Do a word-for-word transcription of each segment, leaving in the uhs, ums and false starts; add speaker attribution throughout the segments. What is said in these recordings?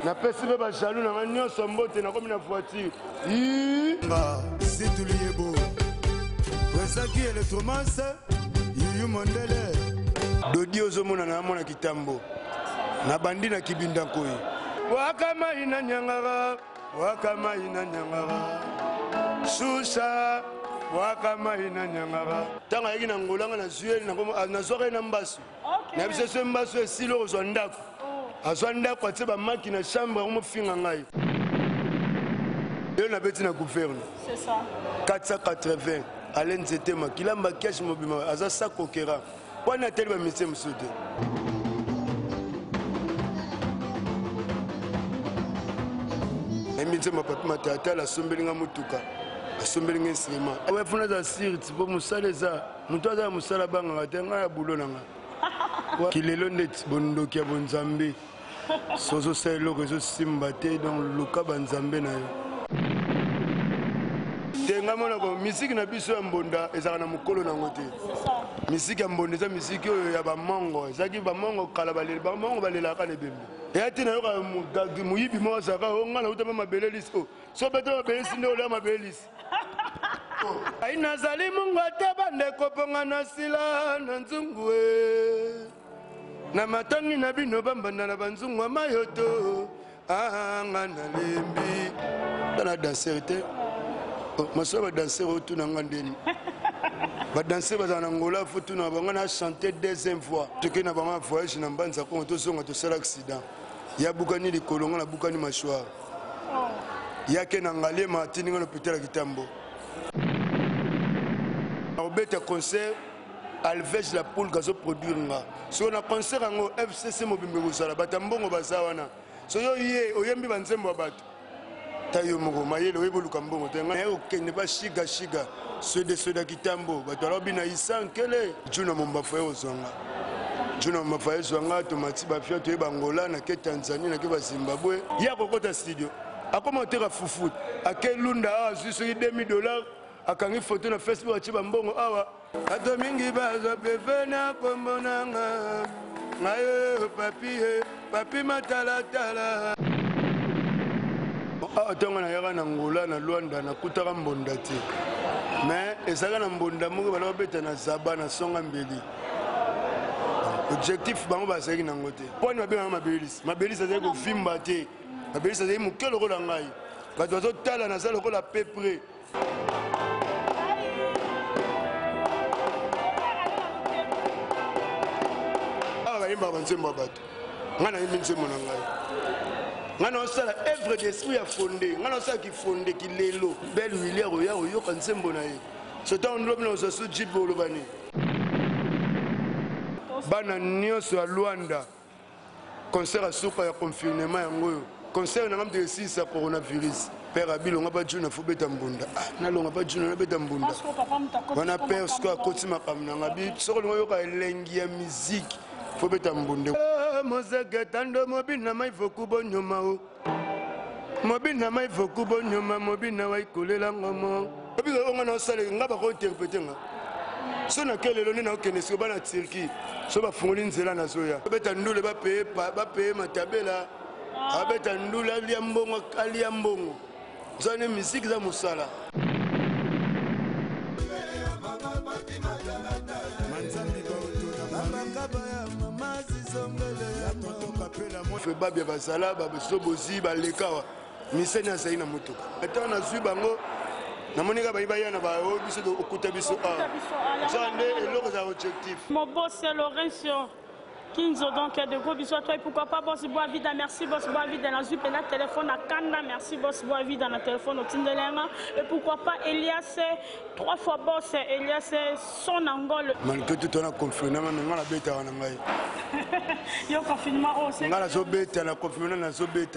Speaker 1: Na pesi be ba jaloux na manyo sombote na comme na voiture.
Speaker 2: Ba si tu liebo. Wesaki électromance. Yuyu Mondele.
Speaker 1: Dodi ozomona na mona kitambo. Na bandi na kibinda koi. Wakama ina nyangara. Wakama ina nyangara. Susha. Wakama ina nyangara. Tanga yaki na ngolanga na zueli na komo na soke na mbasu. Na biso so mbasu esilo ko ndako. Azwanda kwa tse ba maki na chambre ko mo finga ngai. Yo na beti na gouverne.
Speaker 3: C'est ça.
Speaker 1: quatre cent quatre-vingts. Alain Zetema kilamba cash mobima aza sa kokera. Wana tele ba mise msude. Emi nzema papa matata la sombelinga mutuka. Asombelinga instrument. Awe funa za sirti po musaleza. Mutu aza musala banga ngatenga ya bulo nanga. Kilelo ndeti bondoki ya bonzambe. Sozo selo rezo simbate dans luka banzambe na yo. Tenga mona ko musique na biso ya mbonda ezaka na mukolo nango te. Musique ya mbonda eza musique oyo ya ba mongo, ezaki ba mongo kala balele ba mongo balela ka ne bembe. Ya tina yo ka mugagi muyibi mo zaka o ngala utama mabele liso. So beto mabele sinde ola mabele liso. Ai nazali mungu atebande koponga na sila na nzungwe. Na matangi na bino bambanda na banzungwa mayoto. Ah ngana lembi. Tana danser Maso ba danser autour na ngandeni. Ba danser ba na ngola futu na banga na chanter deuxième fois. Toke na banga voyage na mbanza ko to songa to sala accident. Ya bukani li kolonga na bukani mashwa. Ya ke na ngale matini ngalo pitela kitambo. Obeta concert Alves la poule gazo produire nga. So na concert ngo F C C mobimbe bosala batambongo bazawana. So yo ye oyembi banzembo bato. Tayo moko mayelo weboluka mbongo tenga na okende ba shiga shiga sede sede kitambo batalo bina isankele juna momba fayo zonga juna momba fayo zonga tomati ba fio to bangola na ke Tanzania na ke ba Zimbabwe ya kokota studio akoma tera fufu akelunda azu so deux mille dollars akangi photo na Facebook achiba mbongo awa ato mingi bazo pevena komonanga ngayo papier papi matala tala. Ah, tant qu'on a yara n'angola na Luanda na kutara mbonda te. Mais ezaka na mbonda moko bala beta na zaba na songa mbeli. Objectif bango ba seki na ngote. Poni ba benga mabelis. Mabelis azali ko vimba te. Mabelis azali mukelo ko la ngai. Ba dozo tala na sala ko la peu près. Ah ba yimba banzemba bato. Ngana yimbi nzembo na ngai. Ngana osala œuvre d'esprit a fondé ngana osala ki fondé ki lelo belle William oya oyo kansembo na ye so ta on lobna so so jibo lobani bana nyonso ya Luanda concert asuka ya confinement yango concert na ngamde six ya coronavirus père abilo ngaba juna fubeta mbunda ah na longa ba juna na beta mbunda wana père sko akoti makamna ngabi soko ngoyo ka elengi ya musique fubeta mbunda Mozeke tando mobina mai foku bonyoma o mobina mai foku bonyoma mobina wa ikolela ngomo obiga onga na sale ngaba ko interpréter nga so na kelelo ni na okene so bana Turquie so ba fungoli nzela na zoya beta ndule ba paye ba paye matabela abeta ndule ali mbongo ali mbongo zone musique za musala fait babia basala babeso bozi balekawa miseni azali na motuka ata nazwi bango namonika bayibaya na bao biso okuta biso a zande eloko za objectif
Speaker 3: mon boss c'est Laurencio Kinzo donc de gros bisous à toi et pourquoi pas boss bois vida merci boss bois vida na zui pena téléphone à Kanda merci boss bois vida na téléphone au Tindelenga et pourquoi pas Elias trois fois boss Elias son angole
Speaker 1: malgré tout on a confinement mais ngala beta na ngai
Speaker 3: yo confinement oh c'est
Speaker 1: ngala zo beta na confinement na zo beta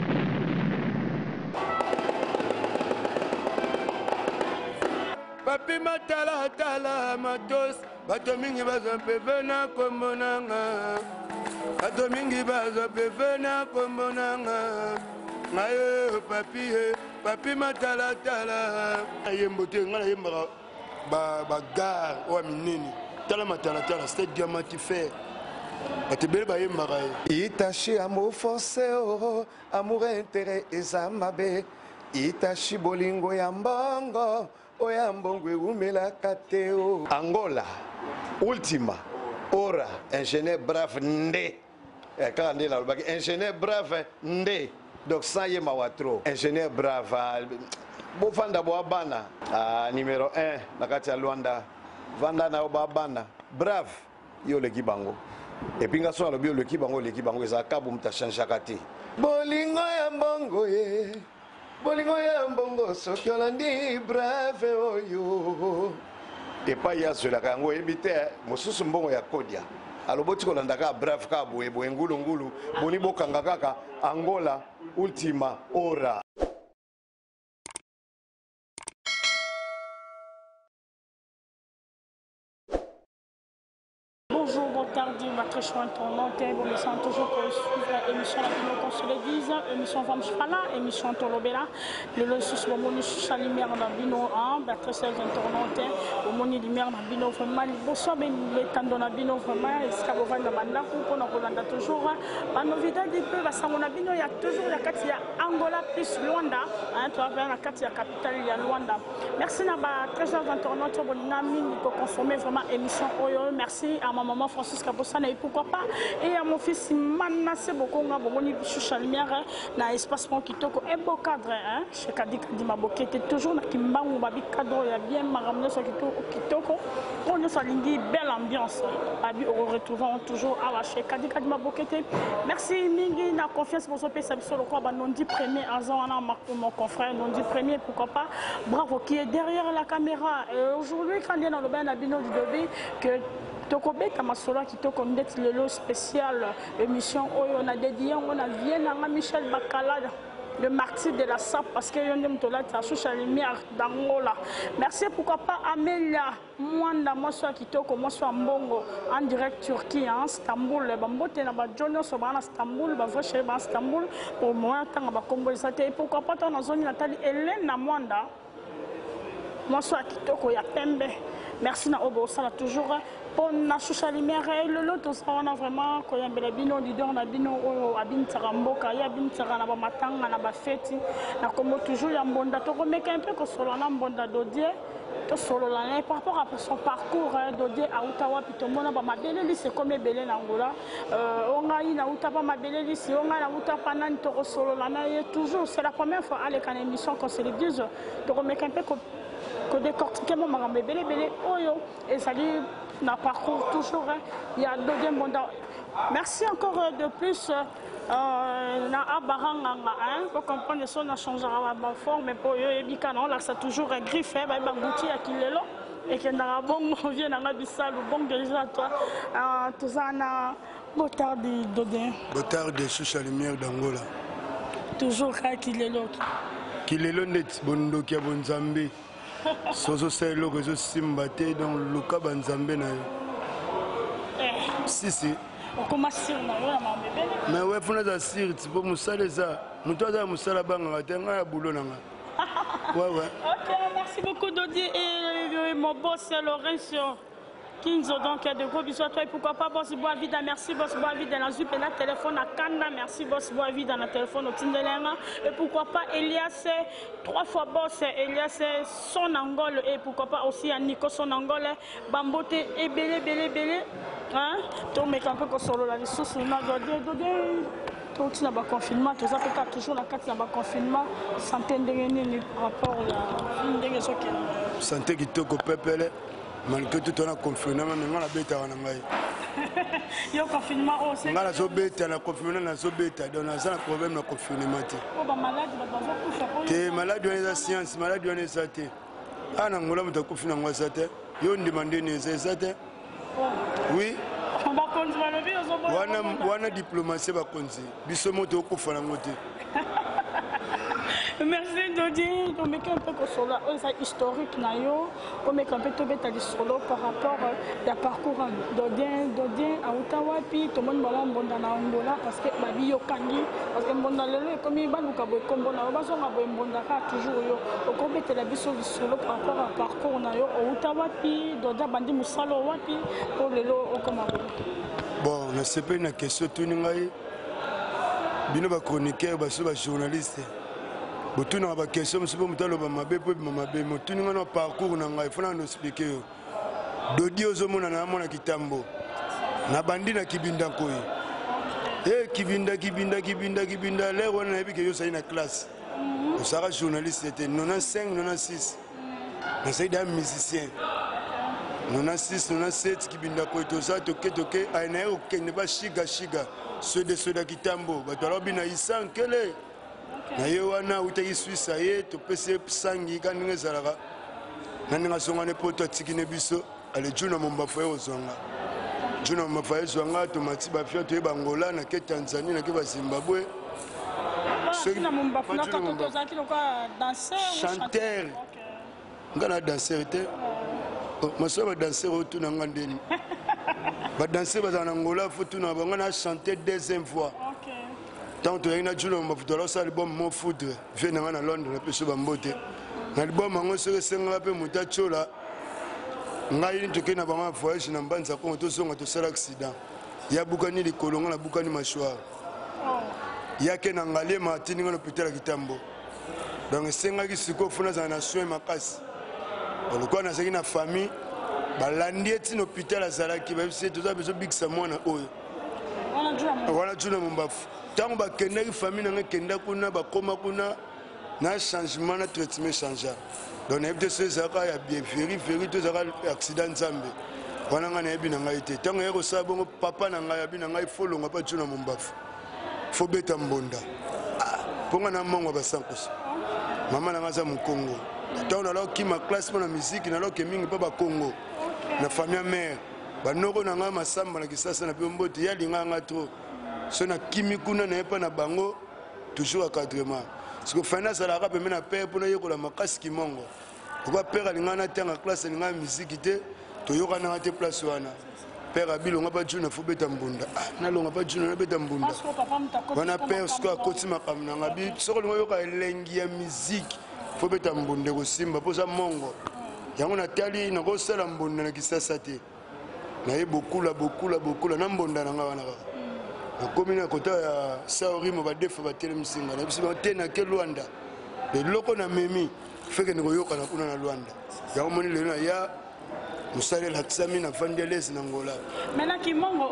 Speaker 1: papi matala tala matos bato mingi bazo pevena komonanga bato mingi bazo pevena komonanga ngayo papi papi matala tala ayembo te ngala yembaka ba ba gare o minini tala matala tala stade diamant fer batebele bayembaka ye
Speaker 4: Itachi amour forcé oh amour intérêt ezamabe Itachi bolingo ya mbongo oya mbongo eumela kateo Angola Ultima Ora ingénieur brave nde kaka nde nalobaki ingénieur brave nde donc sans ye mawatro ingénieur brave bofanda boabana numéro un na kati ya Luanda vanda na yo babana brave yo leki bango epi nga so alobi yo leki bango leki bango eza kabu muta changeaka te bolingo ya mbongo ye bolingo ya mbongo soki olandi brave oyo epai azwelaka yango oyebi te mosusu mbongo ya kodia aloboti kolanda kaka brave kaka boye boye ngulungulu boni bokanga kaka Angola Ultima Ora.
Speaker 3: Bonjour, bon tardi, ma très chouette tournante, vous me sentez toujours pour suivre l'émission La Bino qu'on se le dise, émission Femme Chifala, émission Tolobela, le losus le moni chalimère na bino en très chers tournante, au moni lumière na bino vraiment, bonsoir mais le temps na bino vraiment, est-ce que vous voyez na banda pour na Rolanda toujours, la novité du peu, parce que na bino il y a toujours la carte il y a Angola plus Luanda, hein, tu vois la carte il y a capitale il y a Luanda. Merci na ba très chers tournante, bon nami pour consommer vraiment émission Oyo, merci à ma maman Francis Kabosana et pourquoi pas et à mon fils Manassé Bokonga Bomoni Choucha Lumière na espacement Kitoko et beau cadre hein chez Kadika Dimaboke était toujours na Kimbangu babi cadre il y a bien maramne sur Kitoko Kitoko on est salingi belle ambiance abi on retrouvons toujours à chez Kadika Dimaboke merci mingi na confiance pour ce pays sur le quoi non dit premier azan on a mon confrère non dit premier pourquoi pas bravo qui est derrière la caméra et aujourd'hui quand il est dans le bain d'Abino du Dobé que Tokobeka Masola qui toko ndeti lelo spécial émission Oyo na dédié on a vient à Michel Bakala le martyr de la S A P parce que yondem tola ta Choucha Lumière d'Angola. Merci pourquoi pas Amelia Mwanda moi soit qui toko moi soit Mbongo en direct Turquie en Istanbul bambote na ba Jono so ba na Istanbul ba vrai chez ba Istanbul pour moi tanga ba Kombo ça et pourquoi pas dans zone Nathalie Hélène na Mwanda moi soit qui toko ya Pembe. Merci na Obo ça toujours pour na Choucha Lumière le lot tout ça on a vraiment ko yambela bino leader na bino o abin taramboka ya bin tarana ba matanga na ba fête na comme toujours ya mbonda to komeka un peu ko solo na mbonda dodier to solo la par rapport à son parcours dodier à Ottawa puis to mona ba mabeleli c'est comme belé na Angola euh on a ina Ottawa mabeleli si on a na Ottawa nan to solo la na toujours c'est la première fois à l'écran émission qu'on se le dise to komeka un peu ko que décortiquer mon marambe belé belé oyo et ça dit n'a parcours toujours il y a deuxième bonda merci encore de plus na abaranga hein pour comprendre son a changé la forme mais pour yo ebika non là ça toujours un griffe ba bangouti à kilelo et que na bon vient na bisalo bon déjà toi tout ça na botard de dodin
Speaker 1: botard de Choucha Lumière d'Angola
Speaker 3: toujours à kilelo
Speaker 1: kilelo net bondo kia bonzambe sozo selo que je simbaté dans le cas banzambe na yo si si
Speaker 3: on commence sur na yo na bébé
Speaker 1: mais ouais fona za sir tu peux musala ça muto za musala banga tenga ya bulo nanga ouais ouais
Speaker 3: OK merci beaucoup Dodi et mon boss Lorenzo Kinzo donc de gros bisous à toi et pourquoi pas boss bois vide merci boss bois vide dans la zupe na téléphone à Kanda merci boss bois vide dans la téléphone au Tindelenga et pourquoi pas Elias trois fois boss Elias son Angole et pourquoi pas aussi à Nico son Angole Bambote et belé belé belé hein to mec un peu ko solo la sous na Dodi Dodi tout na ba confinement tout ça peut toujours la carte na ba confinement santé ndenge rapport la ndenge soki
Speaker 1: santé kitoko pepele malgré tout on a confinement mais ngala beta wana ngai
Speaker 3: yo confinement o c'est
Speaker 1: ngala so beta na confinement na so beta donc na ça problème na confinement te
Speaker 3: o ba malade ba ba kufa ko
Speaker 1: te malade on est science malade on est ça te ana ngola muta kufina ngwa ça te yo ndimande ne c'est ça te oui
Speaker 3: on va contrôler le virus
Speaker 1: wana wana diplomatie ba konzi biso moto okufa na ngote.
Speaker 3: Merci Dodi, on met un peu que solo, c'est historique nayo, on met un peu de bête solo par rapport à parcours d'Odien, d'Odien à Ottawa puis tout le monde va bonda na Angola parce que ma vie yo kangi parce que bonda lelo comme il va nous kabo comme bonda ba so ngabo bonda ka toujours yo au comme te la biso solo par rapport à parcours nayo à Ottawa puis doda bandi musalo wapi pour lelo au comme
Speaker 1: Bon, na sepe na question tuni ngai. Bino ba chroniqueur ba so ba journaliste. Botuna ba question msupo mutalo ba mabe po ba mabe motuni ngana parcours na ngai fona no expliquer yo. Dodi ozomona na mona kitambo. Na bandi na kibinda koyi. Eh kibinda kibinda kibinda kibinda lero wana na bike yo sai na classe. On sera journaliste était quatre-vingt-quinze quatre-vingt-six. Na sai da musicien. quatre-vingt-six quatre-vingt-sept kibinda koyi to za toke toke aina yo kende ba shiga shiga. Ceux soda kitambo bato alobi na isan kele na ye wana utaki Suisse ye topesi sangi kandi ngezalaka nani ngasongane poto atikine biso ale juna mombafu ye ozwanga juna mombafu ye zwanga tomati bafia toye bangola na ke Tanzanie na ke ba Zimbabwe chanteur ngana danseur te maso ba danseur otuna ngandeni ba danser ba na Angola faut tout na bango na chanter deuxième fois. OK. Tant to ina julo mafuto la sa album Mo Foudre vient na Londres na peso bambote. Na album ngo se senga pe mutachola. Ngai ni toke na bama voyage na mbanza ko to songa to sala accident. Ya bukani li kolonga na bukani mashwa. Oh. Ya ke na ngale matini ngo hôpital kitambo. Donc senga ki siko funa za na soin makasi. Olukwa na seki na famille balandi eti na hôpital azalaki babisi toza bezo bikisa mwana oyo wana tuna mombafu ntango bakendaki famille nanga ekenda kuna bakoma kuna na changement na traitement changea donc nayebi te so ezalaka ya bien veri veri to ezalaka accident nzambe wana ngai nayebi na ngai te ntango yai kosala bongo papa na ngai abi na ngai folonga mpa tuna mombafu fo beta mbonda mpo nga na mongo basankoso mama na ngai aza mokongo ntango nalokima classe mpo na musike naloke mingi mpo bakongo na famille mère banoko na nga masamba na kisasa na pe mbote ya linga nga trop so na kimi kuna na epa na bango toujours encadrement parce que finance ala ka pembe na père pour na yekola makasi kimongo pourquoi père alinga na tanga classe alinga musique te to yoka na te place wana père abilonga ba juna fo beta mbunda ah na longa ba juna na beta mbunda wana père sko akoti makam na ngabi soko linga yoka elengi ya musique fo beta mbunda ko simba posa mongo yango na tali na kosala mbonda na kisasa te na ye bokula bokula bokula na mbonda na nga wana kaka nakomi na kota ya saorimo badefa batelemisinga na biso te na ke Luanda eloko na memi feke nikoyokana kuna na Luanda yango moni lelo na ya mosali elakisami na vandi lesi na Angola
Speaker 3: maintenant kimongo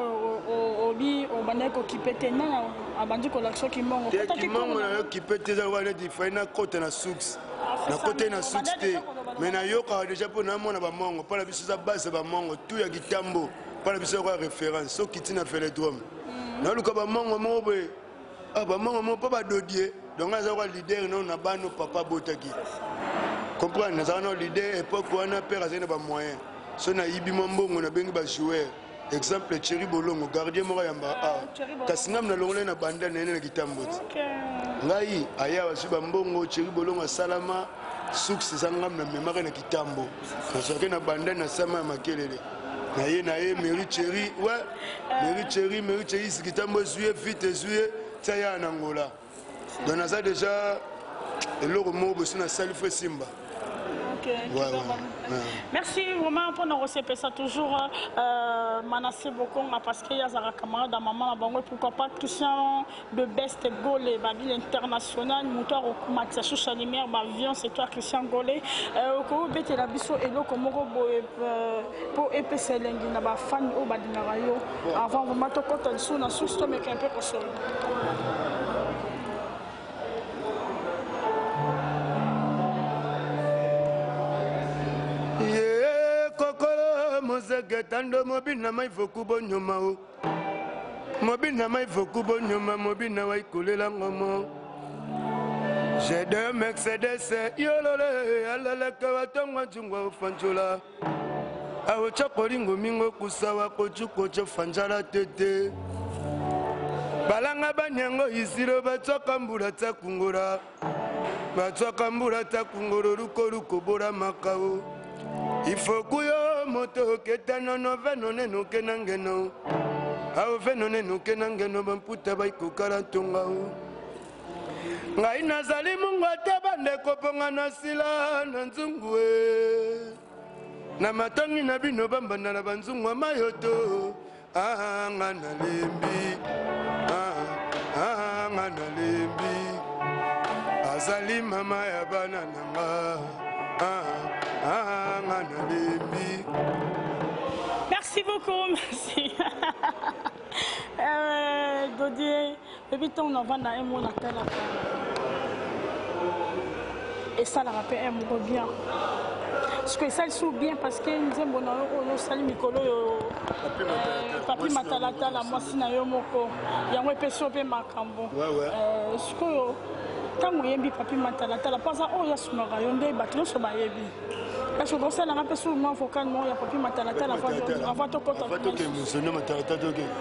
Speaker 3: oyo obi obandaki kokipe te nana abandi kolakisa kimongo
Speaker 1: kimongo nayo kipe te eza lokola neti fai na kota na suks na kota na suks te mais nayokaka déjà mpo namona bamongo mpo na biso eza base bamongo tu ya kitambo mpo na biso yokoya référence soki ntina velodrome naluka bamongo moko boye bamongo moko mpo badodie donc aza yoka lider nao na bano papa botaki comprendre nazalaka nao lider époque wana père azali na bamoyen so nayibi mwa mbongo nabengi bajoueur exemple Thierry Bolongo gardien moko yamba kasi ngam nalongole na banda na ene na kitambo ti ngai aya basi bambongo Thierry Bolongo asalama suksi eza ngam na memake na kitambo nazwaki na banda na sama ya makelele na ye na ye Meri Thierry we Meri Thierry Meri Thierry isi kitambo ezwi vite ezwi tia ya na Angola donc naza déjà eloko moko bosi nasali fo esimba.
Speaker 3: Okay. Ouais, ouais, ouais. Merci vraiment pour nous recevoir ça toujours. Euh, Manassé beaucoup parce qu'il y a des camarades à maman là pourquoi pas Christian de Best Gaulle Babyle international moteur au match social lumière avion c'est toi Christian Gaulle euh ko bete la biso elo ko moko pour E P C lengi na ba fan o badinara yo avant vraiment to kota sous na sous to mais un peu ko solo.
Speaker 1: Tando mobina mai fokubo nyoma o mobina mai fokubo nyoma mobina wai kulela ngomo j'ai deux Mercedes yolole alala kawatonga jungwa ufanjula awo chakolingo mingo kusawa kochuko chofanjala tete balanga banyango isiro batsoka mbula takungora batsoka mbula takungoro ruko ruko bora makao il faut que moto ketano no venone no kenangeno au venone no kenangeno bamputa baiko karantonga ngai nazali mungu atabande koponga na sila na nzungwe na matangi na bino bambanda na banzungwa mayoto ah nga nalembi ah ah nga nalembi azali mama ya bana nanga ah ah nga nalembi.
Speaker 3: Merci beaucoup, merci. euh, Dodier, depuis ton on va dans un mot et ça la rappelle un mot bien. Parce que ça le sous bien parce que nous avons un salut Mikolo, papi matalata la moi si na yo moko, yango peso pe makambo.
Speaker 1: Ouais ouais.
Speaker 3: Euh, ce que quand vous yembi papi matalata la pas ça oh ya sumara yonde batlo so ba yebi. Parce que dans ça, on a fait souvent vocal, il y a pas pu matalata la fois avant de côté.
Speaker 1: Avant de mentionner matalata de que.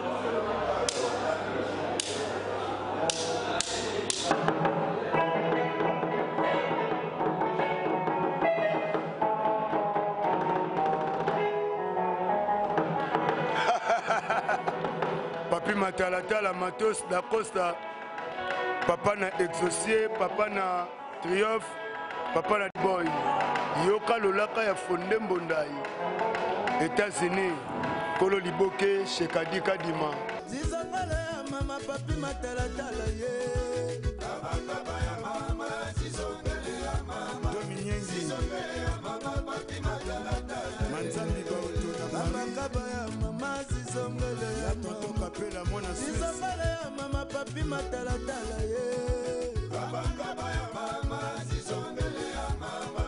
Speaker 1: Papi matalata la matos la costa. Papa na exaucé, papa na triomphe, papa na boy. Yoka lolaka ya fonde mbondai États-Unis Kolo Liboke Shekadi Kadima
Speaker 2: Zizongale ya mama papi matalatala ye Kabakaba ya mama zizongale ya mama Dominyenzi Zizongale ya mama papi matalatala Manzambi bautuna Kabakaba ya mama zizongale ya toto kapela mwana Suisse Zizongale ya mama papi matalatala ye Kabakaba ya mama zizongale ya mama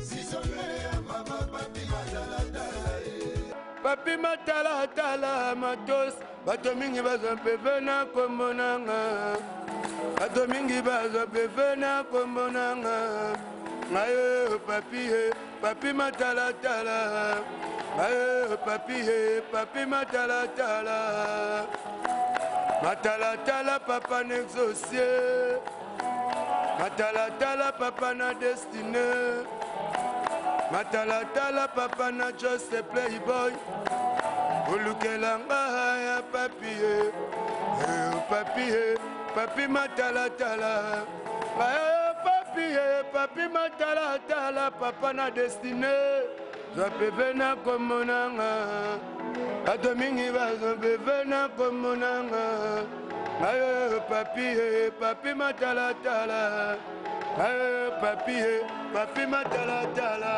Speaker 1: Papi matala tala matos bato mingi bazo peve na komonanga bato mingi bazo peve na komonanga ngayo papi he papi matala tala ngayo papi he papi matala tala matala tala papa n'exaucier matala tala papa na destiné matala tala papa na just a playboy ulukelanga ya papi eh papi papi matala tala eh papi papi matala tala papa na destiné za pevena komonanga adomingi bazo pevena komonanga eh papi papi matala tala eh papi papi matala tala.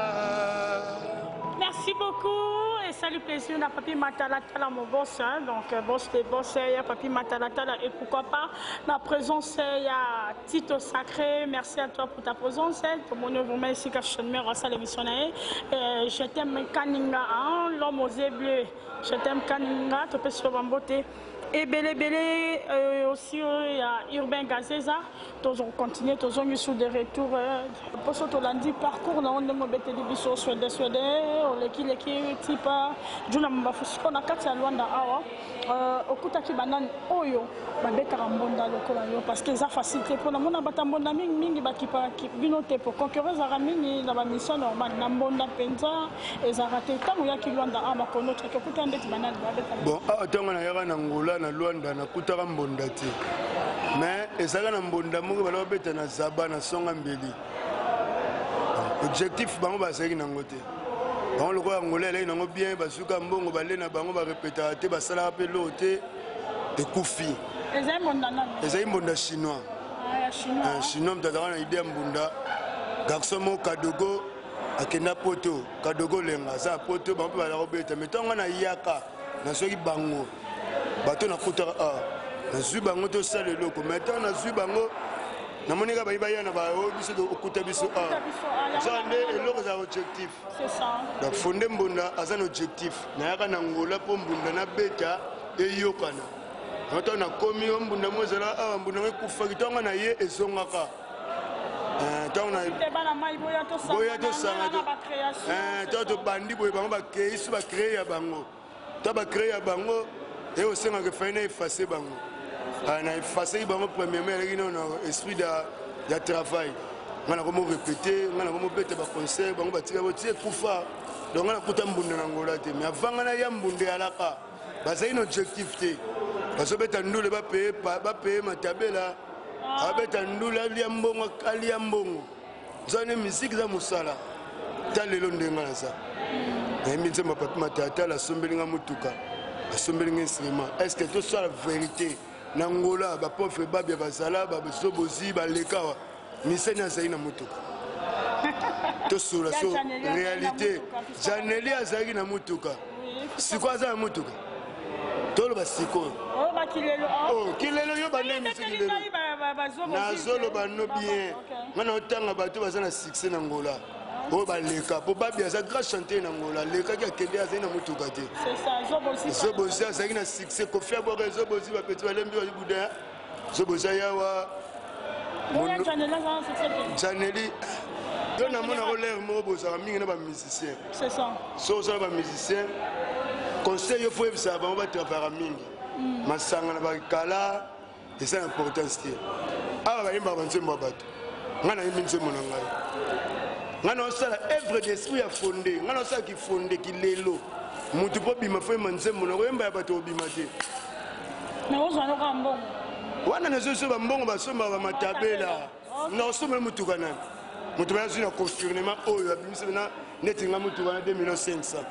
Speaker 3: Merci beaucoup et salut plaisir à Papi Matalatala mon boss hein, donc boss des boss il y a Papi Matalatala et pourquoi pas la présence il y a Tito Sacré, merci à toi pour ta présence pour mon nouveau merci que je me rends à l'émission je t'aime Kaninga l'homme aux yeux bleus je t'aime Kaninga tu peux sur beauté et belé belé euh, aussi il euh, y a Urbain Gazeza tous on continue tous on est sous des retours pour ce lundi parcours là on est mobile de biso suédois suédois on l'équipe l'équipe type juna mbafusi on a quatre à Luanda awa euh okuta ki banane oyo babeta rambonda lokola yo parce que ça facilité pour la mona batambonda mingi mingi bakipa binote pour concurrence à mingi na ba mission normale na mbonda penza et ça raté tango ya ki Luanda awa kono teke okuta ndeti banane babeta
Speaker 1: bon ah tango na yaka na ngola na Luanda na kutaka mbonda te mais ezaka na mbonda moko bala babeta na zaba na songa mbeli objectif bango basaki nango te bango lokola angola elai nango bien basuka mbongo bale na bango barepeta te basalaka mpe loo te ekufi ezali mbonda chinois chinois moto azalaka na ide ya mbunda garçon moko kadogo akenda poto kadogo lenga aza poto bango mpe bazala kobeta mai ntango na yaka nasoki bango bato nakutaka a nazwi bango tosala eloko mai ntango nazwi bango namonika bayi baya na bayo biso okuta biso a ça nde eloko za objectif donc fonde mbunda aza na objectif nayaka na ngola mpo mbunda nabeta eyokana ntango nakomi o mbunda mo ezala awa mbunda ngo ekufaki ntango na ye ezongaka ntango na boya tosanga ntango tobandi boye bango bakei so bacreye ya bango ntango bacreye ya bango e osengaka efai na efase bango na efaseki bango premièrement eleki nao na esprit ya travail nga na komo répété nga na komo beta baconcert bango batika boti ekufa donc nga nakuta mbunda na ngola te mais avant nga na ya mbunda eyalaka bazali na objectif te bazobeta ndule bapeye matabela abeta ndule alia mbongo alia mbongo nzane misiki za mosala ta lelo ndenga na za nayembi nzemba papi matata asombeli nga motuka asombeli nga instrument. Est-ce que tout ça la vérité? Nangola, ba pauvre babia bazala, ba sobozi, ba lekawa. Misenya azali na mutuka. To sur la so réalité. Janeli azali na mutuka. Siko azali na mutuka. Tolo ba siko.
Speaker 3: Oh ba kilelo.
Speaker 1: Oh, kilelo yo ba ndemi kilelo. Na zolo ba no bien. Ngana otanga bato bazana succès na Ngola. Oh ba leka, po babia za grand chanter na Ngola. Leka ki akende azali na mutuka te.
Speaker 3: C'est ça, Zobozi.
Speaker 1: Zobozi azali na succès ko faire bo Zobozi ba petit balembi ba buda. Zobozi yawa. Janeli. Yo na mona ko l'air mo bo za mingi na ba musicien.
Speaker 3: C'est ça.
Speaker 1: So so ba musicien. Conseil il faut que ça va travailler mingi. Masanga na ba kala et c'est important c'est. Ah ba yimba banzembo bato. Ngana yimbi nzembo na ngai. Ngana osala œuvre d'esprit a fondé. Ngana osala ki fondé ki lelo. Mutu po bima fo manzembo na yemba ya bato bima te.
Speaker 3: Mais on s'en rend bon.
Speaker 1: Wana na zo so ba mbongo ba somba ba matabela. Na osoma mutu kana. Mutu ba zina confirmement oyo abimisa na netinga mutu kana deux millions cinq cents.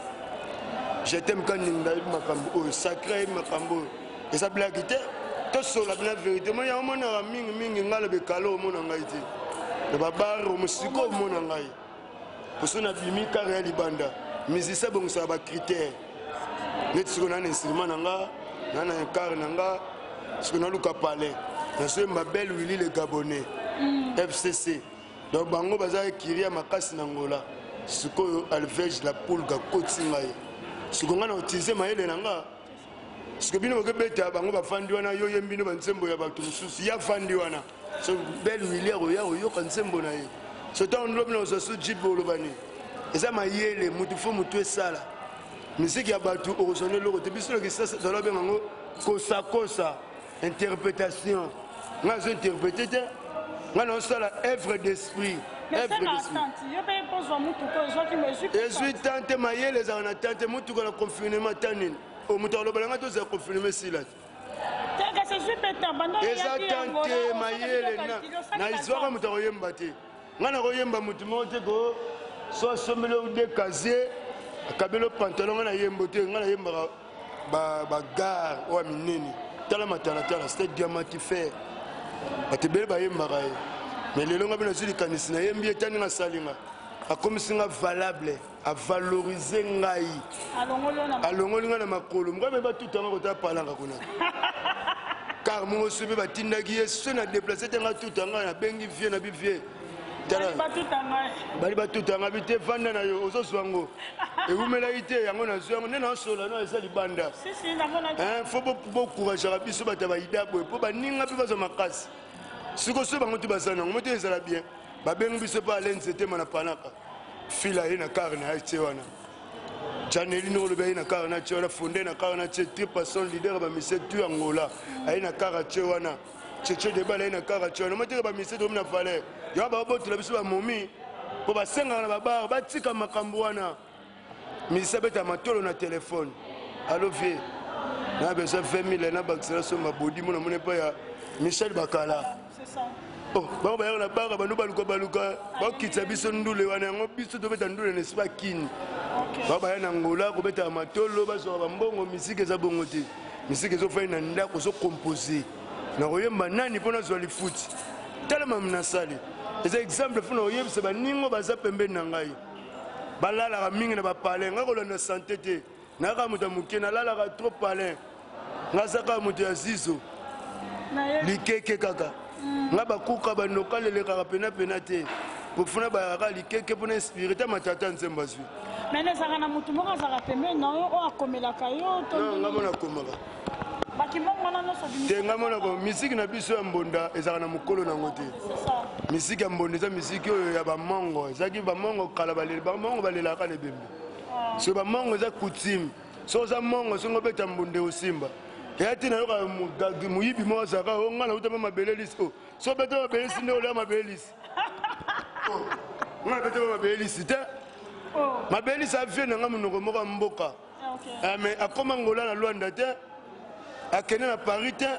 Speaker 1: Je t'aime quand Ninda Makambo, sacré Makambo. Et ça blague, tout sur la vérité. Moi, il y a un monde à Ming Ming, il y a un calo au monde en Haïti. Le babar, au musico au monde en Haïti. Pour ça, on a bimi carré Libanda. Mais c'est ça, bon, ça va critère. Net sur un instrument, on a un car, on a ce qu'on a le palais. On a ma belle Willy le Gabonais, F C C. Donc, Bango Bazar Kiria Makas Nangola. Ce qu'on a alvège la poule Gakotingaï. Si on a utilisé ma élève, ce que bien que bête à Bango Fanduana, yo yembino bansembo ya batu mususi ya Fanduana. So belle William Roya ou yo kansembo na ye. Ce temps on l'homme nos sous jeep au Lobani. Et ça m'a yélé, mutufu mutué ça là. Musique ya batu au sonné le côté. Bisous que ça dans le bango kosa kosa interprétation. Moi j'ai interprété. Moi non ça la œuvre d'esprit.
Speaker 3: Mais c'est ma tante, je vais poser un moutou que je me suis
Speaker 1: je suis tante maïe les en attente moutou que le confinement tanine au moutou le balanga tous est confiné si là
Speaker 3: c'est super abandon
Speaker 1: les attentes maïe les na na histoire moutou yemba te ngana yemba moutou monte go so somelo de casier kabelo pantalon na yembo te ngana yemba ba ba gare o minini tala matala tala c'était diamantifère batebele ba yemba kai. Mais les langues bien sûr les canisina yembi etani na salinga a comme singa valable à valoriser ngai alongolinga na makolo mwa ba tout temps ko ta palanga kuna car mo sebe ba tindaki yeso na déplacer tanga tout temps na bengi vie na bi vie tala ba tout temps bali ba tout temps bité vanda na yo ozo swango e umela ite yango na zwango ne na sola no esa libanda
Speaker 3: si si na mona
Speaker 1: hein faut beaucoup courage à biso ba taba ida boy po ba ninga bi bazo makasi. Si vous avez un peu de bien, vous avez pas l'air de mana panaka. Fila ina carne à Tiwana. Janeli no le bain à carne à Tiwana, fondé na carne à Tiwana, son leader, monsieur Tu Angola, à une carne à Tiwana. Tchétché de balai na carne à Tiwana. Moi, je vais monsieur Domina Falais. Il y a un peu de la biso à Momi. Pour la cinq ans, la barre, batika Makambouana. Mais ça peut être un matolo na téléphone. Allô, vieux. Na besoin vingt mille, na baxela sur ma body, mon amour n'est pas Michel Bakala. Oh, ba ba na ba ba no baluka baluka ba kitsa biso ndule wana ngo biso to beta ndule ne sipa kini ba ba na Ngola ko beta matolo ba so ba mbongo misike za bongo te misike zo fa na ndako so composer na koyemba nani pona zo lifuti tala mamna sali ez exemple funa oyebisa ba ningo baza pembe na ngai balala ka mingi na ba pale ngako na santé te na ka muta mukena lala ka trop pale ngasaka muta ya zizo likeke kaka nga bakuka banoka lelekaka pena pena te pofuna bayaka likeke mpona inspiré te matata nzembo azwi
Speaker 3: mais nezaka na motu moko azalaka pembeni na yo oyo akomelaka yo
Speaker 1: nga mona akomaka
Speaker 3: bakimongwana nyonso
Speaker 1: te nga monako misiki na biso ya mbonda ezalaka na mokolo nango te misiki ya mbonda eza misiki oyo ya bamongo ezalaki bamongo kala balele bamongo balelaka na ebembe so bamongo eza coutume so oza mongo songo obeta mbonde osimba ya tina yoka muyibi mo zaka o ngala utama mabelelisi o so beta mabelelisi ne ola mabelelisi o ngala beta mabelelisi te mabelelisi afie na nga munoko moko mboka mais akoma Ngola na Luanda te akende na Paris te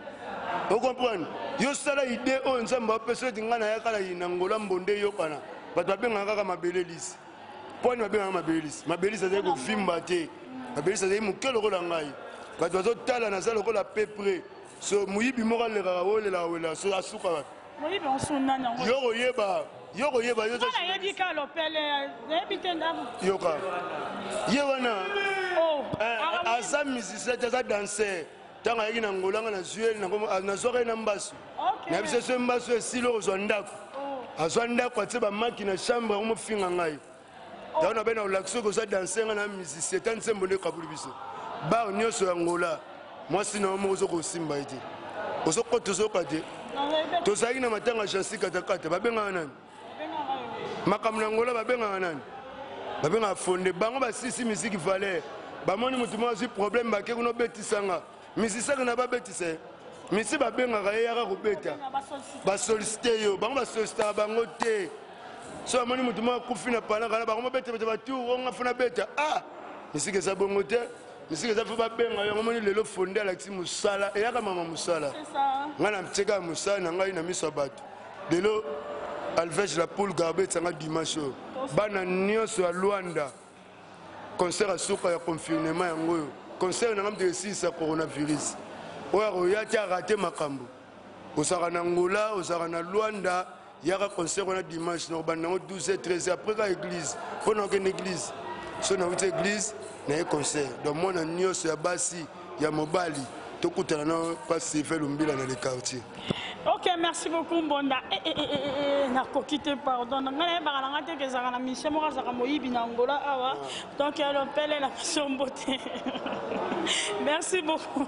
Speaker 1: o comprendre yo sala idée o nzamba opesa ti nga na ya kala na Ngola mbonde yokana bato babengaka kaka mabelelisi poni babengaka mabelelisi mabelelisi azali kovimba te mabelelisi azali mokelo kola ngai bato bazotala naza lokola peu près so moyibi moko alekaka olela wela so asukaka
Speaker 3: moyibi osuna nango
Speaker 1: yo koyeba yo koyeba yo
Speaker 3: nayebi ka lopele nayebi te ndako
Speaker 1: yoka ye wana aza musicien te aza danser ntango ayaki na ngolanga na zueli nazwaka ye na mbasu na biso so mbasu esili okozwa ndako azwa ndako atie bamaki na chambre akomofinga ngai yango na bena olakisi okozwa danser nga na musicien ta nsembo nde ekabuli biso bar nyonso ya ngola mwasi na yo moko ozokosimba ye te ozokota ozoyoka te tozalaki na matanga jansi katakata babengaka nani makambo na ngola babengaka nani babengaka fonde bango basisi misiki valer bamoni motu moko azwi problème bake kuna obetisanga misisaka na babetisa ye misi babengaka ye yaka kobeta basolicite yo bango basolicitaka bango te so bamoni motu moko akufi na panakala bango babetebeta batour onga funa beta ah misiki eza bongo te misiki eza fo babenga yango moni lelo fonde alakisi mosala eyaka mama mosala ngai na mtiekaka mosala na ngai na miso ya bato lelo alvege la poule garbe etsanga dimanche oyo bana nyonso ya lwanda concert asuka ya confinement yango oyo concert nanga mte esilisa coronavirus oyo akoya te arate makambo ozalaka na ngola ozalaka na lwanda yaka concert wana dimanche na kobanda yango douze treize après ka église mpo na okende église so nauti église naye concert donc mwana nyonso ya basi ya mobali tokutana na pasi efe lumbila na le quartier.
Speaker 3: Ok, merci beaucoup Mbonda. Eh eh eh eh na kokite pardon. Ngana ba ngana te kezaka na mission mo kazaka moyibi na Angola awa. Donc elle appelle la mission beauté. Merci beaucoup.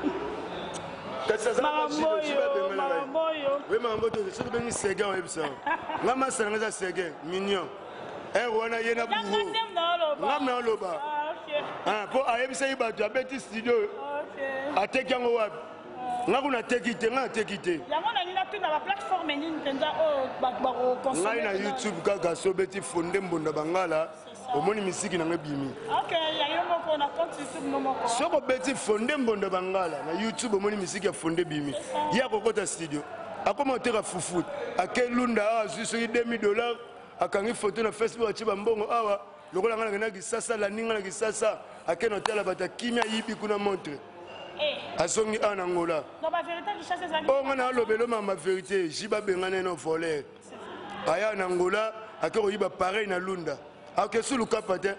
Speaker 3: Maramboyo, maramboyo.
Speaker 1: Oui, maramboyo, c'est que ben Sega on ebisa. Ngama sana ngaza Sega, mignon. Eh wana yena buho. Ngama oloba.
Speaker 3: Ah OK.
Speaker 1: Ah, po ayebisa ibatu abeti studio.
Speaker 3: OK.
Speaker 1: Ateki yango wapi? Nga kuna teki te, nga teki te.
Speaker 3: Yango na nina tuna ba plateforme nini penza o ba ba ko consommer.
Speaker 1: Nga na YouTube kaka so beti fonde Mbonda Bangala. Omoni misiki na ngebimi.
Speaker 3: OK, ya yo moko na compte YouTube no moko.
Speaker 1: Soko beti fonde Mbonda Bangala na YouTube omoni misiki ya fonde bimi. Ya kokota studio. Akoma oteka fufu. Akelunda awa zuso deux mille dollars. Akangi photo na Facebook achiba mbongo awa. Lokola nga na kisasa la ninga na kisasa. Akeno tela bata kimia yibi kuna montre. Asongi ana ngola.
Speaker 3: Non ba vérité qui chasse ça.
Speaker 1: Oh ngana lobelo ma vérité, jiba bengana no voler. Aya na ngola, akero yiba pareil na lunda. Ake sulu kapate.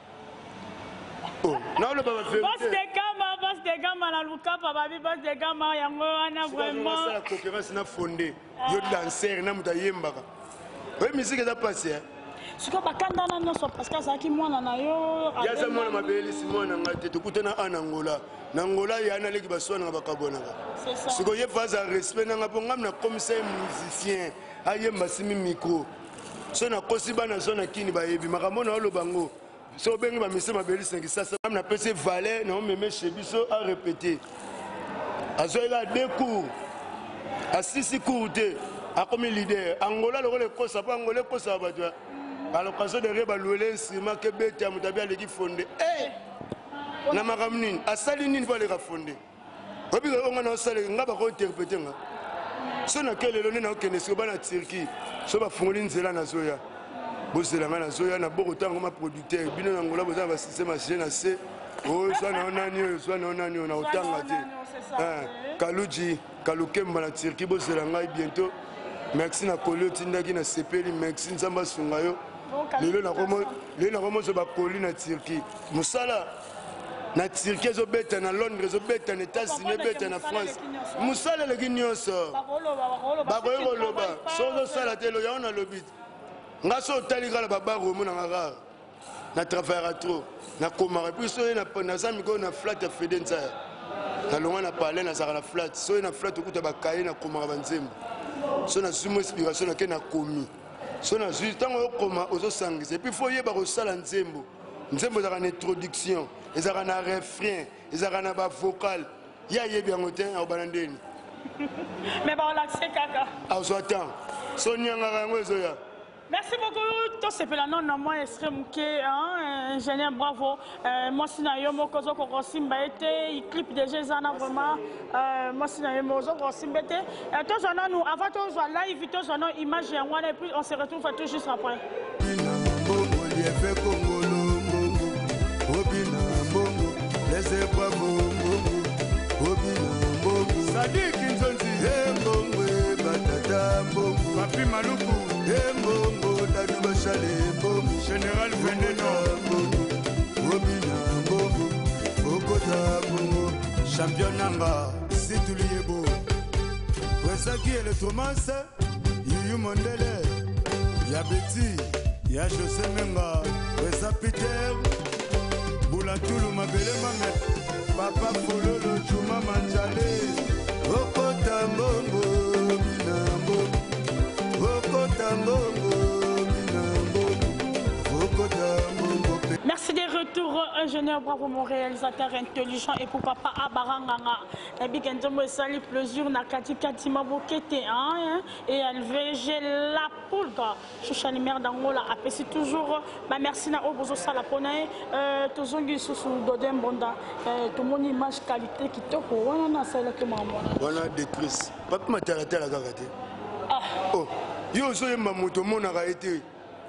Speaker 1: Oh, na loba ma vérité.
Speaker 3: Boss de gama, boss de gama na lukapa babi boss de gama yango ana vraiment.
Speaker 1: C'est la concurrence na fondé. Yo danser na muta yembaka. Oui, musique eza passé.
Speaker 3: Siko bakanda na nyonso parce que ça ki mwana na yo.
Speaker 1: Ya za mwana mabeli simona ngate tukutana ana ngola. Na ngola ya na leki baswana nga bakabonaka.
Speaker 3: C'est ça.
Speaker 1: Siko ye faza respect na nga ponga na commissaire musicien. Aye masimi micro. So na kosi bana zona kini ba yebi makambo na olo bango. So bengi ba mise mabeli sengi sasa na pese valet na meme chebiso a répéter. Azo ila deux cours. A six cours te. A comme leader. Angola le le kosa pa Angola kosa ba à l'occasion de reba louer instrument que bête à mutabia les fondé eh na makamnine asali nini ba les fondé obi on a osali ngaba ko interpréter nga so na kele lone na okene so bana Turquie so ba fungoli nzela na zoya bosela nga na zoya na boko tango ma producteur bino na ngola boza ba système machine na c oh so na onani so na onani na otanga te eh kaluji kalukemba na Turquie bosela nga bientôt merci na kolio tindaki na sepeli merci nzamba sungayo lelo na komo lelo na komo so ba koli na Turquie musala na Turquie zo beta na Londres zo beta na États-Unis beta na France musala le kinyoso ba ko loba so zo sala telo ya ona lobit ngaso tali kala baba romo na ngara na travailler trop na komara puis so na na zami ko na flat ya fedenza na longa na parler na sala flat so na flat okuta ba kaye na komara banzembo so na sumo inspiration na ke na komi so na zui tango okoma ozosangisa et puis faut yeba kosala nzembo nzembo ezaka na introduction ezaka na refrain ezaka na ba vocal ya yebi yango te aobana ndeni
Speaker 3: mais ba relaxer kaka
Speaker 1: azwa temps so nyangaka yango ezoya.
Speaker 3: Merci beaucoup. Tout ce que non non moi extrême que ingénieur bravo. Moi si na yo moko zo ko simba été il clip déjà zana vraiment moi si na yo moko zo ko simba été to zana nous avant to zo live to zana image en one et puis on se retrouve tout juste après.
Speaker 2: Laissez pas
Speaker 1: Sadiki Nzonzi
Speaker 2: Embongo batata mbongo
Speaker 1: Papi Maluku
Speaker 2: Embongo Dadu Bachale mbongo
Speaker 1: Général Veneno
Speaker 2: Obina mbongo Okota mbongo
Speaker 1: Champion Nanga
Speaker 2: Situliebo Wesaki Electromance Yuyu Mondele Ya Betty Ya José Menga Wesa Peter Boulatulu Mabele Mamet Papa Fololo Chuma Manjale Okota mbongo Binambo Okota mbongo Binambo Okota mbongo.
Speaker 3: Merci des retours, ingénieur, bravo mon réalisateur intelligent et pourquoi pas Abaranganga. Nabi Kentombo Sali plaisir Nakati Katima Bokete et L V G La Poulga. Chouchani Mère d'Angola apprécie toujours. Merci na Obozo Salapone. Tozongi Sousou Dodem Bonda. Tout mon image qualité qui te court. On a celle que maman.
Speaker 1: On a des crises. Papa Matala Tala Gagate. Oh, yo so yemba moto mona ga été.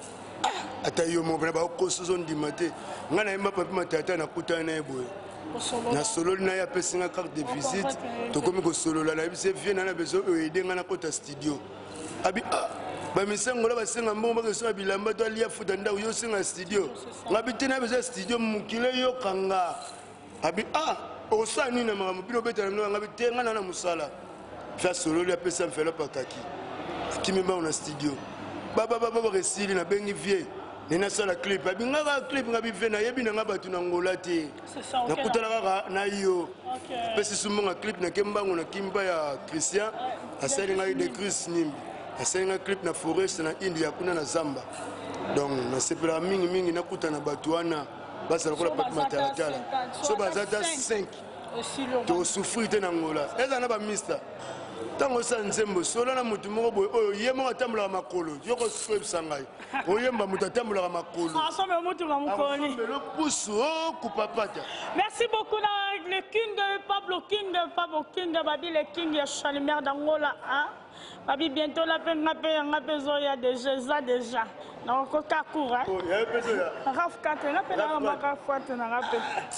Speaker 1: Ata yo mo bana ba ko saison di maté. Ngana yemba papa Matata na kutana na boye. Na solo na ya pesinga carte de visite. To komi ko solo la na bise vie na na bezo aider ngana kota studio. Abi ah ba misengo la basenga mbongo ba so bilamba to alia futa nda yo singa studio. Ngabi tena bezo studio mukile yo kanga. Abi ah osani na mama bino beta na ngabi tenga na musala. Fa solo la pesa mfela pakaki. Kimimba on a studio. Baba baba ba resili na bengi vie. Nina sala clip. Abi ngaka clip ngabi vie na yebi na ngabatu na ngola te.
Speaker 3: C'est ça.
Speaker 1: Na kutala kaka na yo.
Speaker 3: OK.
Speaker 1: Pesi sumonga clip na kembango na kimba ya Christian. Asali ngai de Chris Nimbi. Asali ngai clip na forest na India kuna na Zamba. Donc na sepela mingi mingi na kutana batu wana. Basa lokola pati matalatala. So bazata cinq.
Speaker 3: Aussi le.
Speaker 1: To souffrir te na ngola. Eza na ba mister. Tango sa nzembo solo na mutu moko boye oyo yemo atambola makolo yoko script sangai oyemba mutu atambola makolo
Speaker 3: Ensemble mutu ba mukoni
Speaker 1: le pousse oh kupapata.
Speaker 3: Merci beaucoup le king Pablo King Pablo King babi le king ya Chalimère d'Angola hein babi bientôt la peine na pe nga bezo ya déjà ça déjà na ko ka court hein
Speaker 1: Oh ya bezo ya
Speaker 3: Raf quatre na pe na maka forte na rape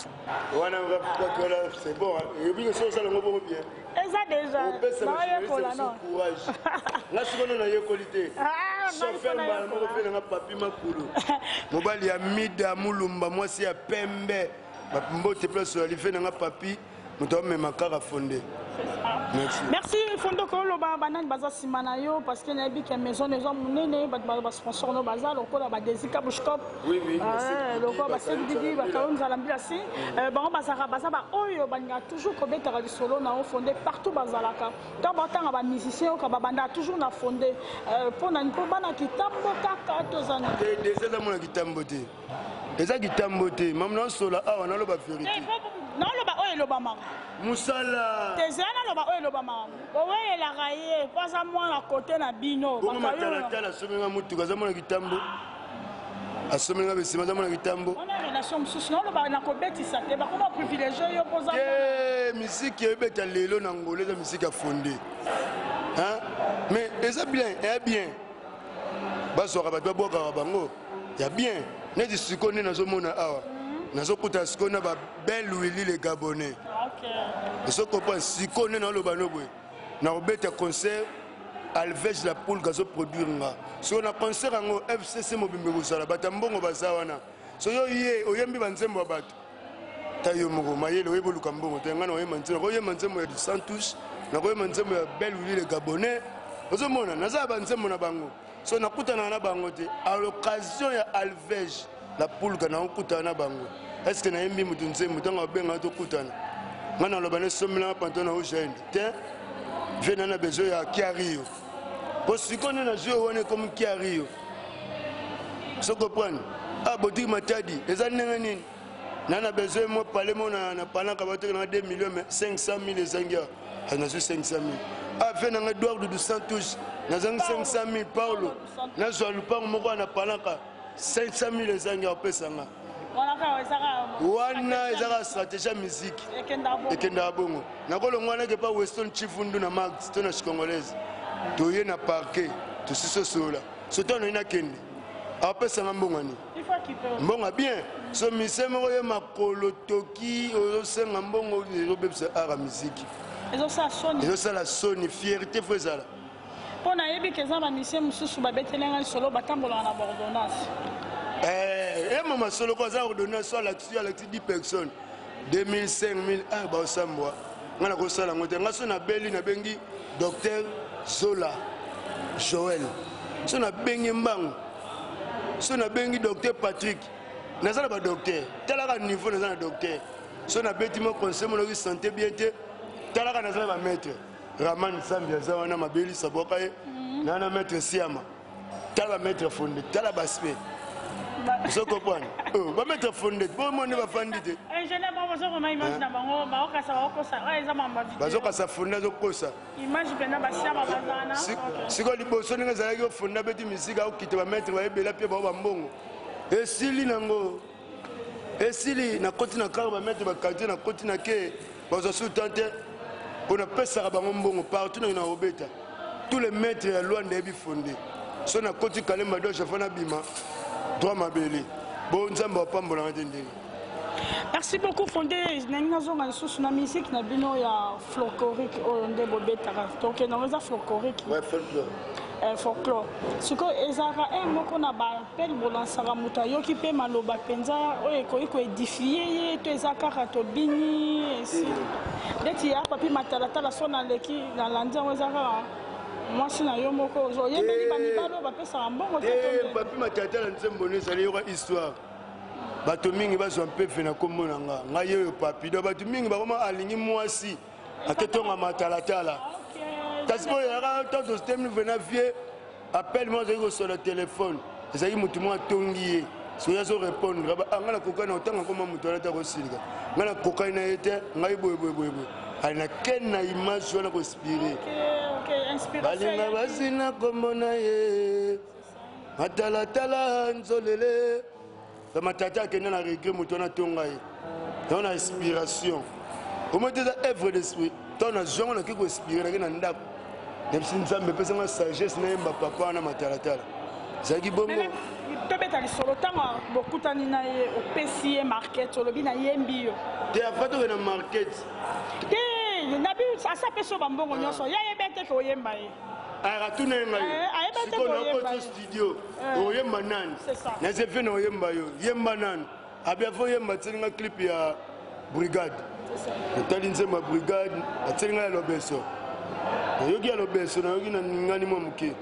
Speaker 1: wana Raf quatre là c'est bon et puis que ça ça le ngobo bien
Speaker 3: eza déjà ba ya ko la non
Speaker 1: courage nga sikono na ye qualité
Speaker 3: ah
Speaker 1: chauffeur ba mo pe na papi makulu mobali ya mida mulumba mwasi ya pembe ba mbote place ali fe na papi muto me makara fondé. Merci.
Speaker 3: Merci Fondo Kolo ba banan baza simana yo parce que na bi que maison les hommes nene ba ba sponsor no baza lokola ba Desika Bushkop.
Speaker 1: Oui oui.
Speaker 3: Ah lokola ba Sendidi ba Kaunza Lambilasi. Ba baza baza ba oyo banga toujours ko betara solo na on fondé partout bazalaka. Tant ba tanga ba musicien ka ba banda toujours na fondé pour na pour bana kitambo kaka tozana.
Speaker 1: Des des amona kitambo te. Eza kitambo te. Mamna sola awa na lo ba vérité.
Speaker 3: Non lo ba oyo lo ba mama.
Speaker 1: Musala.
Speaker 3: Tezana lo ba oyo lo ba mama. Owe la raye pas à moi à côté na bino.
Speaker 1: Ba matala tala somenga mutu kazamona kitambo. Asomenga besima zamona kitambo.
Speaker 3: On a relation mususu non lo ba na ko betisa te ba ko ba privilégié yo poza.
Speaker 1: Eh musique ebeta lelo na ngolé za musique a fondé. Hein? Mais eza bien, est bien. Baso ka ba boka bango. Ya bien. Ne di sikone na zo mona awa. Nazo kuta sikona ba belle Willy les Gabonais.
Speaker 3: OK.
Speaker 1: Eso comprend sikone na lo banobwe. Na obeta concert Alvej La Poule gazo produire nga. So na concert ngo F C C mobimbe ko sala batambongo bazawana. So yo ye oyembi banzembo bato. Tayo moko mayele oyebo lukambongo tengana oyemba nzembo oyemba nzembo ya Santos na oyemba nzembo ya belle Willy les Gabonais. Ozo mona naza banzembo na bango. So nakutana na bango te à l'occasion ya Alvej La Poule kana okutana bango. Est-ce que na yembi mutu nzembo tanga benga to kutana. Ngana lobane somela pantona o jeune. Tiens, je n'en ai besoin ya Kiario. Parce que on a joué on est comme Kiario. So comprendre. Ah boti matadi, les années nini. Nana besoin moi parler mon na parlant ka bato na deux millions mais cinq cent mille les angia. On a joué cinq cent mille. Ah fait na Edouard de Santos, na zang cinq cent mille Paulo. Na zo lu pas moko na parlant ka cinq cent mille les angia opesanga. Wana ezaka stratégie musique ekenda bongo nakolo ngwana ke pa Weston Chifundu na Max to na Congolaise toye na parquet to siso sola soto na ina kende apesa ngambongani mbonga bien so misemo ye makolo toki o senga mbongo zo bebsa ara musique
Speaker 3: ezosala soni
Speaker 1: ezosala soni fierté fo ezala
Speaker 3: mpo nayebi ke eza bamisie mosusu babetelenga lisolo batambolaka na baordonnance
Speaker 1: ema masolo ko aza ordonnance alakisi alakisi dix personnes deux mille cinq mille ah baosambwa nga na kosala yango te nga so nabeli nabengi docteur Zola Joël so nabengi mbango so nabengi docteur Patrick naza na badocteur talaka niveau naza na docteur so nabeti mo conseil monoki santé bien te talaka naza na bamaître Raman Sambi aza wana mabeli saboka ye na na maître Siama tala bamaître fondé tala baspe so comprendre oh bamaître fondé bo mone bafandi te
Speaker 3: ingénieur bon bozo koma image na bango baokasa baokosa eza mamba vidéo
Speaker 1: bazokasa fondé azokosa
Speaker 3: image pena basiama bazana
Speaker 1: siko liboso ndenge ezalaki ofunda beti misika okita bamaître bayebela mpe bao bambongo esili nango esili nakoti na kaka bamaître bakartier nakoti na ke bazwa sultan te mpo napesaka bango mbongo partout nangi na obeta tous les maîtres ya loi ndeyebi fondé so nakoti kalemba do chafa nabima droit mabele bo nzambe wapambolanga te ndenge.
Speaker 3: Merci beaucoup Fondé ndenge nazonga lisusu na musique na bino ya folklorique oyo nde bobetaka donc nango eza folklorique folklore sikoyo ezalaka un moko na bapele bolansaka moto ayoki mpe maloba mpenza oyo ekoki koedifie ye to eza kaka tobini esi ndeti ya papi matalatala so naleki nalandi yango eza kaka mwasi na yo moko ozoyebeli bamibali oyo bapesaka mbongo te
Speaker 1: papi matalatala nzembo ezali yoka histoire bato mingi bazwa mpefe na kombo na nga ngai oyo papi do bato mingi bakoma alingi mwasi aketonga matalatala kasi po yaka tanto système vena vie appel moi ezali kosola telefone ezalaki motu moko atongi ye soki azorépondre nga nakokani na otanga koma moto wana ta kosilika nga nakokani na ye te ngai boyeboyeboyeboye ali na kene na image wana kospire balinga basina kombo na ye matalatala nzolele matata akende na regret moto wana atonga ye yango na inspiration omoi te eza œuvre d'esprit ntango na zongo naki koinspire naki na ndako nayebisi nzambe epesanga sagesse nayemba papa wana matalatala ezalaki bongo
Speaker 3: tobeta lisolo ntango bokutani na ye opesi ye market olobi na yembi yo
Speaker 1: te afa toke na market
Speaker 3: te nabi asa apesi yo bambongo nyonso ya yebe teke oyemba ye
Speaker 1: atuna ye ngai sikoyo nakoti studio oyemba nani nazefe na oyemba yo yemba nani abia fo oyemba atielinga clip ya brigade natali nzembo ya brigade atielinga ya lobeso nayoki ya lobeso nayoki na ningani mwa moke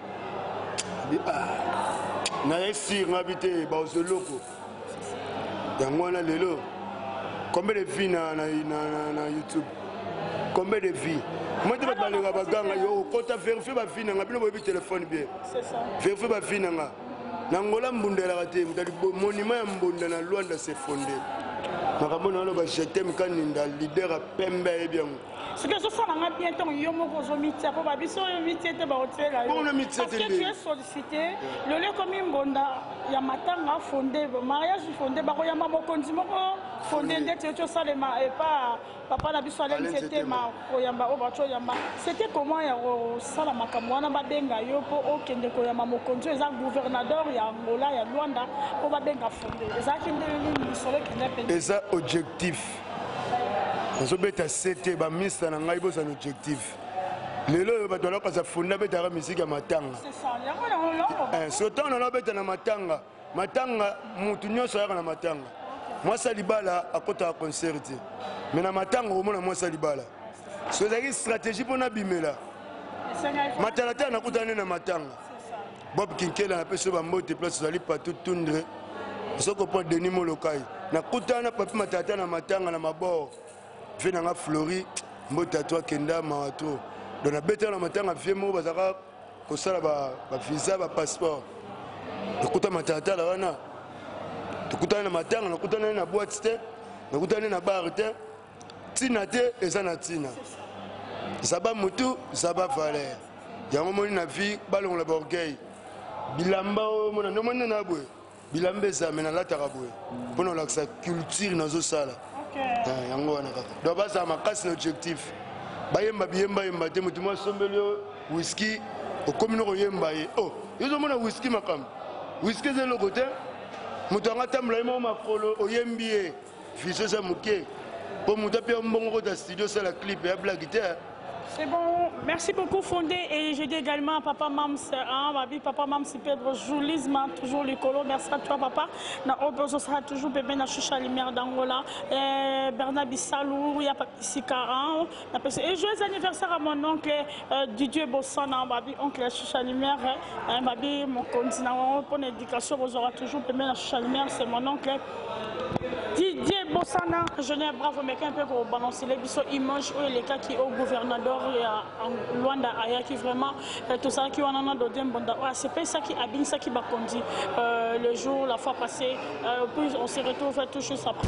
Speaker 1: naye sir ngabi te baosoloko yango wana lelo combien de vie na youtube combien de vie moi te bato balinga baganga yo okota verifie bafie nanga bino boyebi telefone bien verifie bafie nanga na ngola mbundelaka te mutali monima ya mbunda na lwanda se fonde makambo na aloba jetem kaninda leader apembe ayebi yango
Speaker 3: soki ezosalanga bien ntango yo moko ozomitia mpo babiso oyo mitie te baotiela yo parce que tu es sollicité lelo ekomi mbonda ya matanga fonde mariage fonde bakoyamba mokonzi moko fonde ndeti oti osalema epa papa na biso alemi tetema koyamba oyo bato oyamba c'était comment ya kosala makambo wana babenga yo mpo okende koyamba mokonzi oyo eza gouvernadeur ya angola ya lwanda mpo babenga fonde ezalaki nde lisolo ekende mpe
Speaker 1: eza objectif nazobeta sete bamista na ngai bozana objectif lelo oyo bato balakasa funda betaka misiki ya matanga so ntango nalobeta na matanga matanga mutu nyonso ayaka na matanga mwasi libala akotaka concert te me na matanga omona mwasi libala so ezalaki stratégie mpo nabimela matalatala nakutana na matanga bob kinkela napesi bambote place ozali patou tundre soko mpo denis molokai nakutana papi matalatala na matanga na mabord vie nanga flori mbota to akenda mawa tro donc nabetaka na matanga vie moko bazalaka kosala bavisa bapasseport nakuta matalatala wana tokutani na matanga nakutani na boîte te nakutani na bar te ntina te eza na ntina zaba motu zaba valeur yango moni na vie balongola baorgueil bilamba oyo mona nde moni na boye bilamba ezame nalataka boye mpona olakisa culture nazosala yango wana kaka donc bazala makasi na objectif bayemba biyembayemba te motu mwa asombeli yo wiski okomi no koyemba ye o yozomona wiski makambo wiski eza eloko te moto anga tambola ye moko makolo oyembi ye viso eza moke mpo moto apia mbongo kota studio osala clip ya blagi te
Speaker 3: C'est bon, merci beaucoup Fondé et je dis également à Papa Mams, hein, ma vie, Papa Mams Pedro Joulisme, toujours les colos, merci à toi Papa. Na Obozo sera toujours bébé na Chucha Lumière d'Angola, Bernard Bissalou, il y a ici Caran. Et joyeux anniversaire à mon oncle euh, Didier Bossana, ma vie, oncle Chucha Lumière, hein, ma vie, mon continent pour l'éducation, vous aurez toujours bébé na Chucha Lumière, c'est mon oncle. Didier Bossana, je n'ai bravo, mais un peu pour balancer les bisous images ou les cas qui au gouverneur en Luanda Aya qui vraiment tout ça qui en a donné bon c'est pas ça qui abîme ça qui va conduire le jour la fois passée puis on se retrouve toujours après.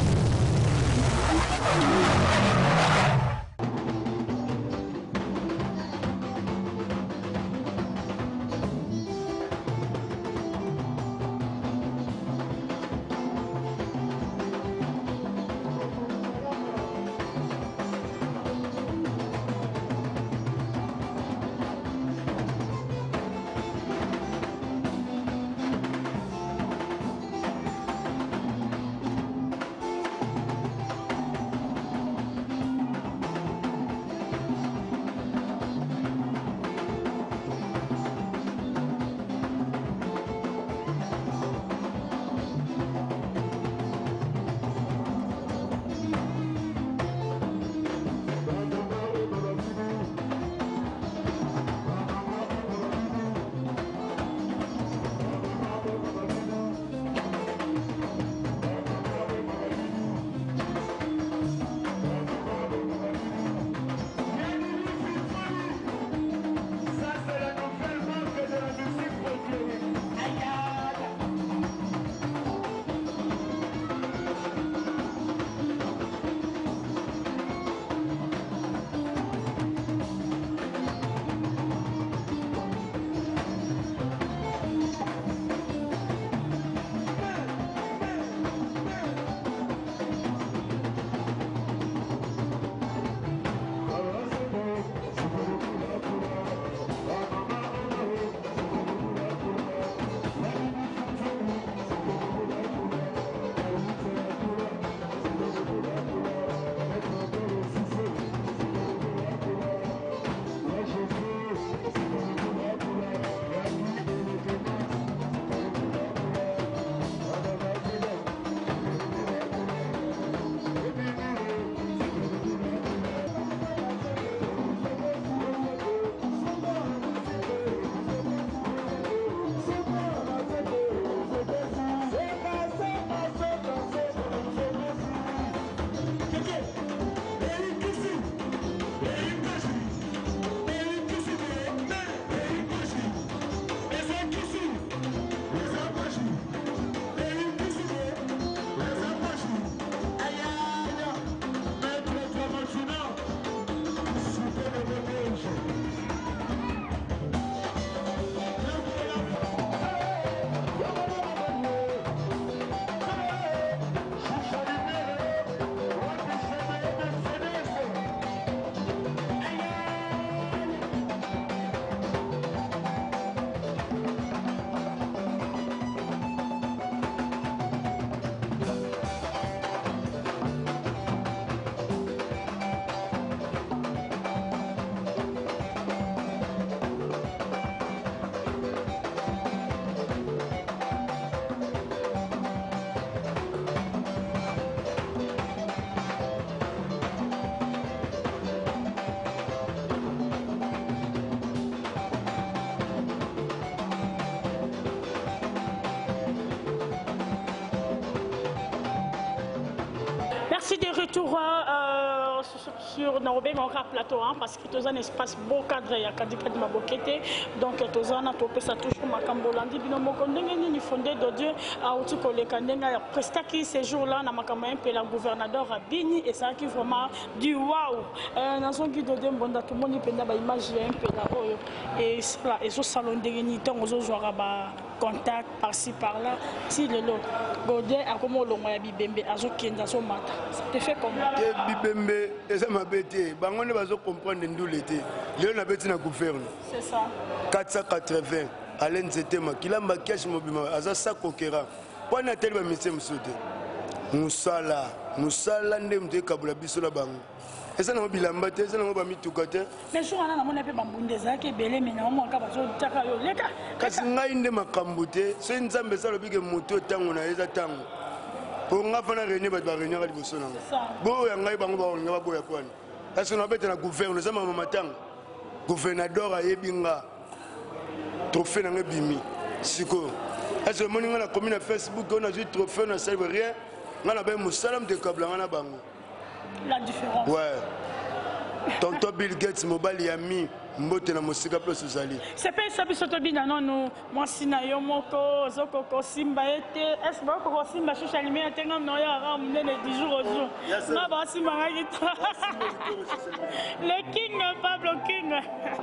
Speaker 3: Merci de retour euh, sur Naobé Mora Plateau hein, parce que tu as un espace beau cadre ya kadika di mabokete donc tu as na topesa toujours makambolandi bino moko ndenge ni fondé de Dieu a outi koleka ndenga ya prestaki ces jours-là na makamba un peu la gouverneur Abini et ça qui vraiment du waouh na son guide de mbonda tout moni penda ba image un peu là oyo et ça et so salon ndenge ni tant ozo jouera ba contact par-ci par-là si le lot Godin a comme le moyen bibembe azo kenda so mata ça te fait comment
Speaker 1: ke bibembe eza mabete bango ne bazo comprendre ndulete leo na beti na gouverne
Speaker 3: c'est ça
Speaker 1: quatre cent quatre-vingts Alain Zetema kilamba cash mobima aza sa kokera wana tel ba mise msote musala musala nde mte kabula biso na bango eza nango bilamba te eza nango bamituka te
Speaker 3: mais jour wana namoni mpe bambunda ezalaki ebele me na omwaka bazotaka yo leka
Speaker 1: kasi ngai nde makambo te soki nzambe eza alobike moto ntango na ye eza ntango mpo nga fana réuni bato baréuniaka liboso nanga boya ngai bango baolinga baboya pwana kasi nabeta na gouverne eza mama matanga gouvernador ayebi nga trophée nanga ebimi sikoyo kasi omoni nga nakomi na facebook oyo nazwi trophée na salve rien nga na baye mosala motekabla nga na bango
Speaker 3: la différence.
Speaker 1: Ouais. Tonton Bill Gates mobile yami mbote na mosika place ozali.
Speaker 3: C'est pas ça biso to bina non nous moi sina yo moko zoko ko simba ete est ba ko simba shusha limé tenga no ya ra munene du jour au jour. Na ba simba ngi ta. Le king Pablo King.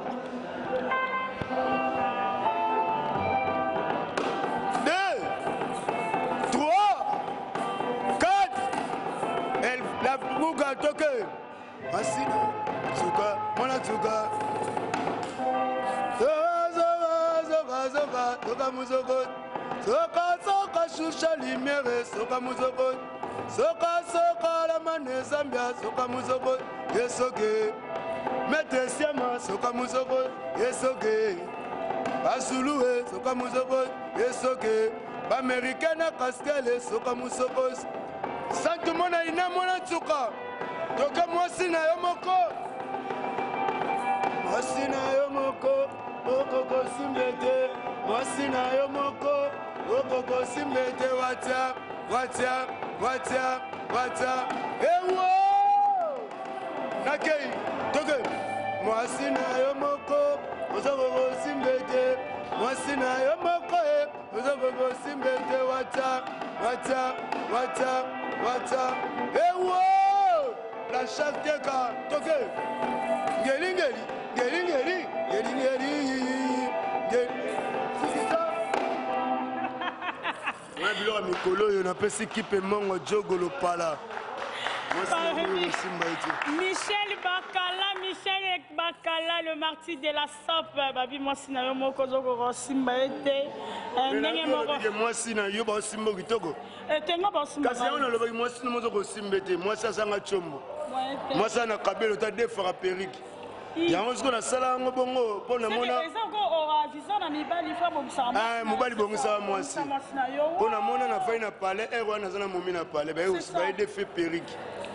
Speaker 1: Deux, trois, quatre. Elle la bouga toke. Asina, suka, mwana suka. Zoga, zoga, zoga, zoga, zoga muzoko. Soka, soka, shusha limere, soka muzoko. Soka, soka, la mane zambia, soka muzoko. Yesoke, mete siama, soka muzoko. Yesoke, basuluwe, soka muzoko. Yesoke, b'amerikana kaskele, soka muzoko. Santu mona ina mona tsuka. Toka mwasi na yo moko. Mwasi na yo moko. Okoko simbete. Mwasi na yo moko. Okoko simbete. Watia, watia, watia, watia. Ewo! Nakei, toke. Mwasi na yo moko. Okoko simbete. Mwasi na yo moko. Okoko simbete. Watia, watia, watia, watia. Ewo! La chanteka, toke. Ngeli ngeli, ngeli ngeli, ngeli ngeli. C'est ça. Ouais, bilo mikolo yo na pesi kipe mongo jogolo pala.
Speaker 3: Michel Bakala, Michel Bakala, le martyr de la sope. Babi moi si na yo moko zoko simba ete. Ndenge moko.
Speaker 1: Moi si na yo ba simba kitoko.
Speaker 3: Eh tenga ba simba.
Speaker 1: Kasi on a le moi si mo zoko simba ete. Moi ça sanga chombo. Moi ça na kabelo ta defara periki. Yango ziko na sala ngo bongo pona mona.
Speaker 3: C'est ça ko ora visa na mibali fa bo msama.
Speaker 1: Ah mobali bongo sa moi si. Pona mona na fa ina pale e wana zana momi na pale ba yo ba defe periki.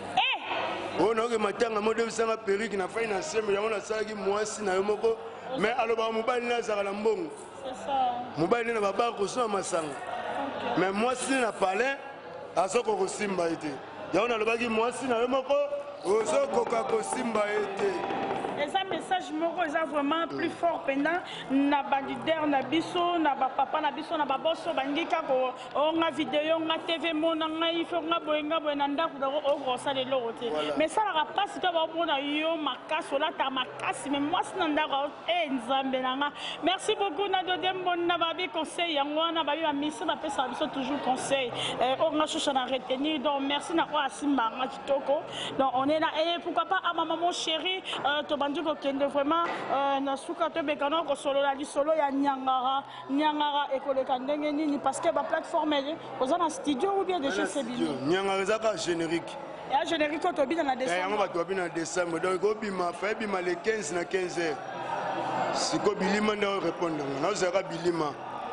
Speaker 1: Oh non, que matanga modèle sanga perruque na faina sembe yango na salaki mwasi na yo moko mais aloba mobali na zaka na mbongo.
Speaker 3: C'est ça.
Speaker 1: Mobali na baba ko so masanga. Mais mwasi na palais azoko ko simba ete. Yango na lobaki mwasi na yo moko ozoko ko simba ete.
Speaker 3: Et ça message moko est vraiment plus fort pendant na ba leader na biso na ba papa na biso na ba bosso bangika ko on a vidéo on a T V mona ngai fo nga boyenga boyena ndako da o grossa le lote mais ça la passe to ba mona yo makaso la ta makasi mais moi c'est ndako e nzambe nanga merci beaucoup na dodembo na babi conseil yango na babi ba mission ba pesa biso toujours conseil on a cherché à retenir donc merci na ko asimba nga kitoko donc on est là et pourquoi pas à maman mon chéri bandi ko kende vraiment na suka to bekana ko solo la di solo ya nyangara nyangara ekoleka ndenge nini parce que ba plateforme elle oza na studio ou bien déjà c'est bien
Speaker 1: nyangara zaka générique
Speaker 3: et générique to bina na décembre
Speaker 1: yango ba to bina décembre donc obima fa bima le quinze na quinze heures siko bilima ndo répondre na zaka bilima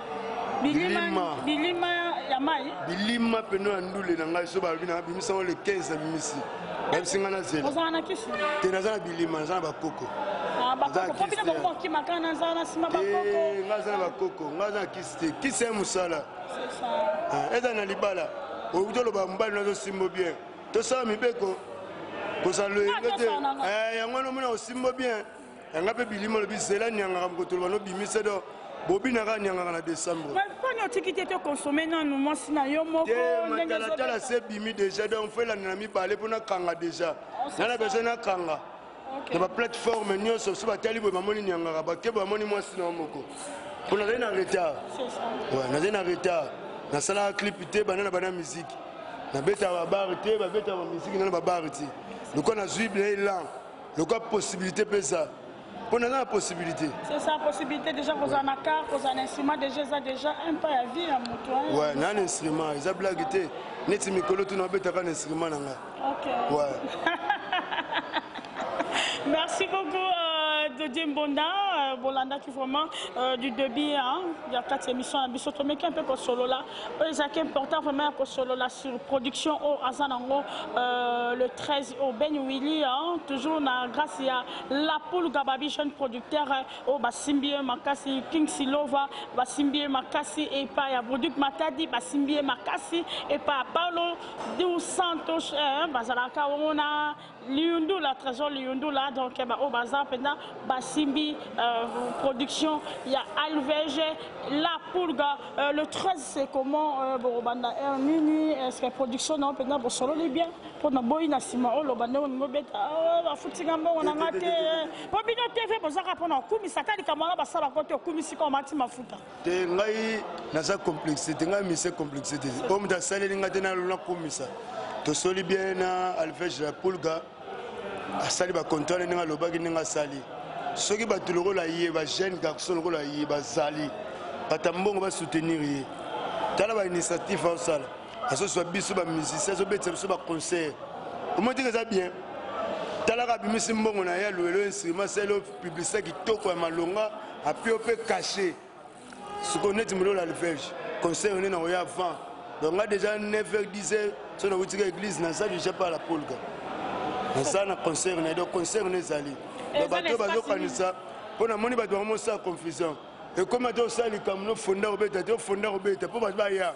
Speaker 3: bilima bilima ya mai
Speaker 1: bilima peno andule na ngai so ba bina bimisa le quinze bimisi même si ngana zela
Speaker 3: ozana kisi
Speaker 1: tena zana bilima zana bakoko
Speaker 3: ah bakoko po bina ko ki makana zana sima bakoko
Speaker 1: eh ngazana bakoko ngazana kisi kisi musala
Speaker 3: c'est ça
Speaker 1: eza na libala obutolo ba mbali nazo simbo bien to sa mibeko ko sa le ngate eh yango no mona osimbo bien yanga pe bilima lo bizela nyanga mkotolo no bimise do bobina ka nyanga na décembre
Speaker 3: mais quand on tikité to consommer non nous moi sina yo moko
Speaker 1: ndenge zo tala se bimi déjà donc fait la na mi parler pour na kanga déjà na besoin na kanga na ba plateforme nyonso so batali bo mamoni nyanga ba ke ba moni moi sina moko pour na na retard
Speaker 3: c'est ça
Speaker 1: ouais na na retard na sala clip te bana na bana musique na beta ba bar te ba beta ba musique na ba bar te le ko na zuible là le ko possibilité pesa. On a la possibilité.
Speaker 3: C'est ça, la possibilité déjà vous en avez car, vous en avez instrument déjà, ça déjà un peu à vie à mon
Speaker 1: ouais, on a un instrument, ils ont blagué. Net mikolo tu n'as pas un instrument là.
Speaker 3: Ok.
Speaker 1: Ouais.
Speaker 3: Merci beaucoup euh, de Dimbonda, euh, Bolanda qui vraiment euh, du début, hein, il y a quatre émissions, mais surtout mais un peu pour solo là, c'est important vraiment pour solo là sur production au Azanango euh, le treize au Ben Willy, hein, toujours na, grâce à la poule Gababi jeune producteur au Basimbie Makasi King Silova, Basimbie Makasi et pas ya Product Matadi, Basimbie Makasi et pas Paulo Dos Santos, Bazalaka on a Liundu la trésor Liundu là donc au bazar pendant Basimbi euh, production il y a Alvege la Pulga euh, le treize c'est comment euh, Borobanda un mini est-ce que production non pendant pour solo les bien pour na boy na sima o lo bande on mobeta la futinga mbo on a maté pour bino T V bozaka pour na kumi satali kamala basala côté kumi siko mati mafuta
Speaker 1: te ngai na sa complexité ngai mi c'est complexité comme da saleli ngate na lona komisa to soli bien na Alvege la Pulga asali ba contrôle ninga lobaki ninga sali soki bato lokola ye ba jeune garçon lokola ye bazali batambongo ba soutenir ye tala ba initiative osala aso so biso ba musicien so betse so ba concert o mo dire ça bien tala ka bimisi mbongo na ya loelo instrument c'est le publicité qui toko ya malonga a pi ope caché ce qu'on est molo la Alvege concert on est na oya avant donc là déjà neuf heures dix heures so na wutika église na ça je sais pas la polka ça na concert na do concert na zali ba bato bazo kanisa pona moni bato ba mo sa confusion et comme to sali comme no fonda obeta to fonda obeta po ba ya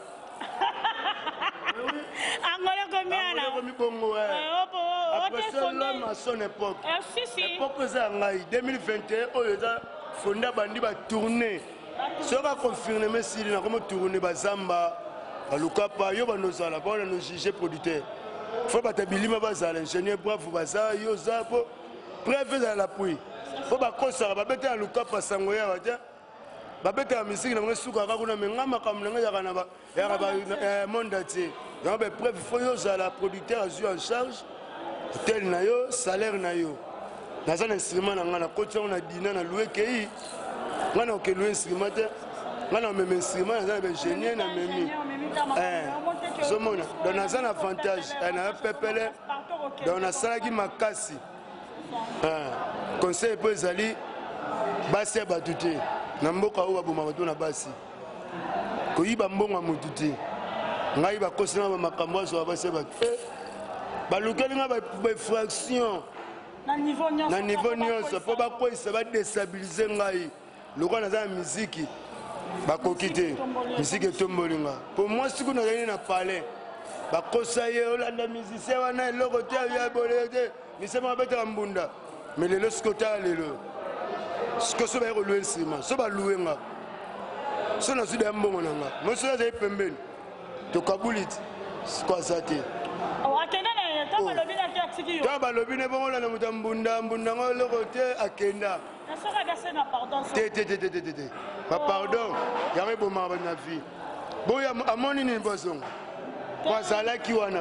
Speaker 3: angole combien là
Speaker 1: angole bongo ouais après ça l'homme à son époque époque ça ngai deux mille vingt et un oyo za fonda bandi ba tourner so ba confirmer si na comme tourner ba zamba baluka pa yo ba nozala ba na juger producteur faut pas t'abilimer bazal ingénieur bravo bazal yo zapo préfet à l'appui faut pas qu'on ça va bêter à luka pa sangoya va dire ba bêter à musique na ngesuka ka kuna menga makamna nga yana ba ya ba monde ati donc be préfet faut yo za la producteur a eu en charge hôtel na yo salaire na yo na ça instrument na ngana côté on a dîner na louer kei ngana o ke louer instrument ngana même instrument na ba ingénieur na memi eh somona donc na ça un avantage na pepele donc na salaki makasi ah conseil pour ezali basi batute na mboka o baboma bato na basi koyiba mbongo mutu te ngai bakosina ba makambo azo basi batu balukeli nga ba fraction
Speaker 3: na niveau nyonso
Speaker 1: na niveau nyonso po bakoisa ba déstabiliser ngai lokwa na za musique bakoki te musique etombolinga pour moi siku na gani na palais bakosa ye olanda musicien wana eloko te ya bolé te misema betela mbunda mais lelo sikota lelo siko so ba ko louer instrument so ba louer nga so na suda mbongo nanga mo so za pembeni to kabulit siko azate
Speaker 3: akenda na ta balobi na te atiki yo
Speaker 1: ta balobi ne bongo na muta mbunda mbunda ngo eloko te akenda
Speaker 3: na so ka verser na pardon
Speaker 1: te te te te te te ba pardon ya rebo ma na vie boya amoni ni bosongo kwa zalaki wana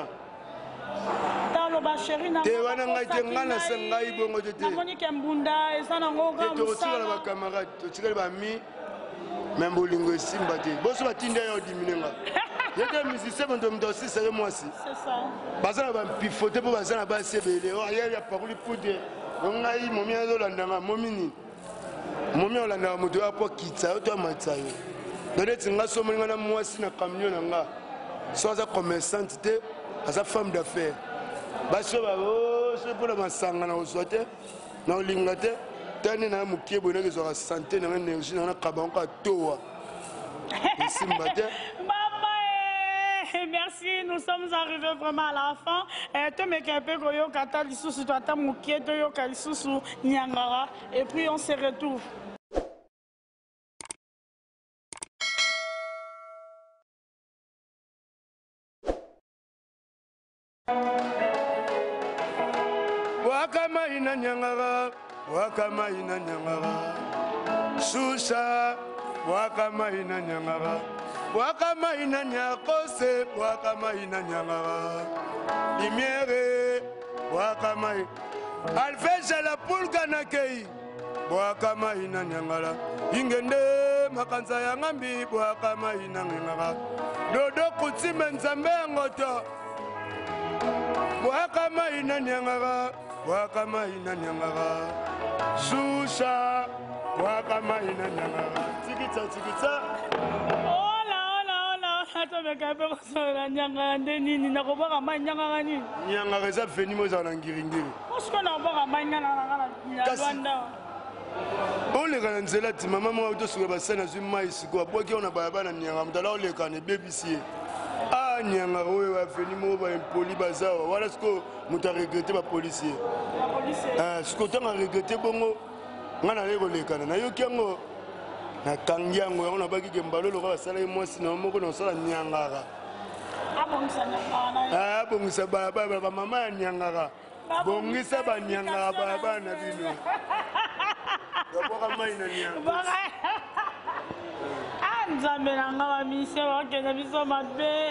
Speaker 3: talo ba chéri na
Speaker 1: te wana ngai te ngana se ngai bongo te te
Speaker 3: namoni ke mbunda eza na ngoga
Speaker 1: te to tsala ba camarade to tsala ba mi même bolingo simba te boso batinda yo diminenga yete musicien quand on doit c'est moi aussi
Speaker 3: c'est ça
Speaker 1: bazana ba pifoter po bazana ba sebele o ya ya paroli poudre ngai momi azolandanga momini momi olandanga moto apo kitsa to matsayo donete nga somo nga mwasi na camion nga so aza commerçante te aza femme d'affaires baso ba o se pour la masanga na osote na olinga te tani na mukie bona ke zo santé na énergie na kabanka toa simba te.
Speaker 3: Merci, nous sommes arrivés vraiment à la fin. Et puis on se retrouve.
Speaker 1: Wakama ina nyangara, wakama ina nyangara, shusha, wakama ina nyangara. Wakama ina nyakose, wakama ina nyangara. Limiere, wakama Alvege la pulga na kei, wakama ina nyangara. Ingende makanza ya ngambi, wakama ina nyangara. Dodo kutime nzambe ngoto, wakama ina nyangara. wakama ina nyangara shusha wakama ina nyangara tikita tikita
Speaker 3: ola ola ola ato meka pe kosola nyangara nde nini nakobaka mai nyangara nini
Speaker 1: nyangara eza veni mo ezala na ngiringiri
Speaker 3: osiko nakobaka mai nyangara na Rwanda
Speaker 1: oleka na nzela ti mama moko tosuka basani azwi mai sikoyo abwaki ona bayaba na nyangara moto ala oleka na ebebisi ye a nyangara oyo baveni moko baimpoli bazawa wana sikoyo moto aregrete bapolisier sikoyo ntango aregrete bongo ngai nalei kolekana nayoki yango nakangi yango yango nabakike mbalo loka basalaki mwasi na moko na kosala nyangara abongisa balabala bamama ya nyangara bongisa banyangara balabala na bino yaboka mai na nyangara
Speaker 3: nzambe na nga bamisio bakende biso mabe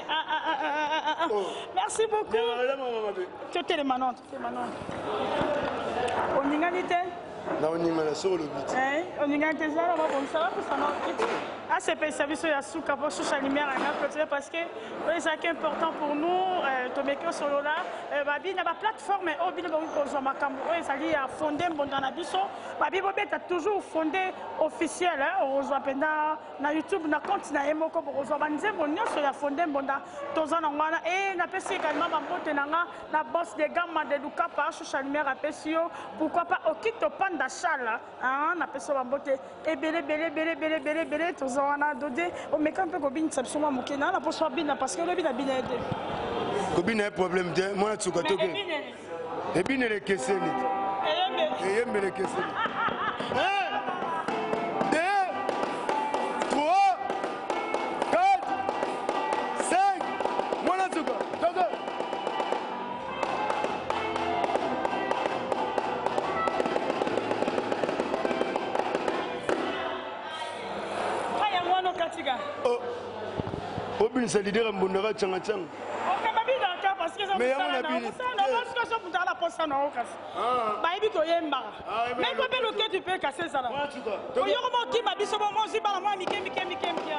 Speaker 3: merci beaucoup totelema non totelema non oningani te
Speaker 1: na oningana soko lobi te
Speaker 3: oningani te ezala babongisa bapesana asepelisa biso ya suka po susha lumière anga clôture parce que oyo ezalaki important pour nous tomeki osolola babi na baplateforme oyo bino bokoki kozwa makambo oyo ezali ya fonde mbonda na biso babi bobeta toujours fonde officiel okozwa mpenza na youtube na compte na ye moko bokozwa banzembo nyonso ya fonde mbonda toza nango wana e napesi également bambote na nga na boss de gamma de lukapa susha lumière apesi yo pourquoi pas okito panda chala napesi yo bambote ebele bele bele bele bele bele toza wana dode omeka mpe kobinisa biso mwa moke na na poso abina parce que lobi na bina ete
Speaker 1: kobina ye problème te mwana tsuka toke ebinele ekeseni eyembele ekeseni obinisa lidera mbundaka changachanga
Speaker 3: mais yango na bini parce que ça la posa na okas bayibi koyembaka mais ko belo ke tu peux casser ça là oyoko mo kima biso bo mo zibala mo mike mike mike mike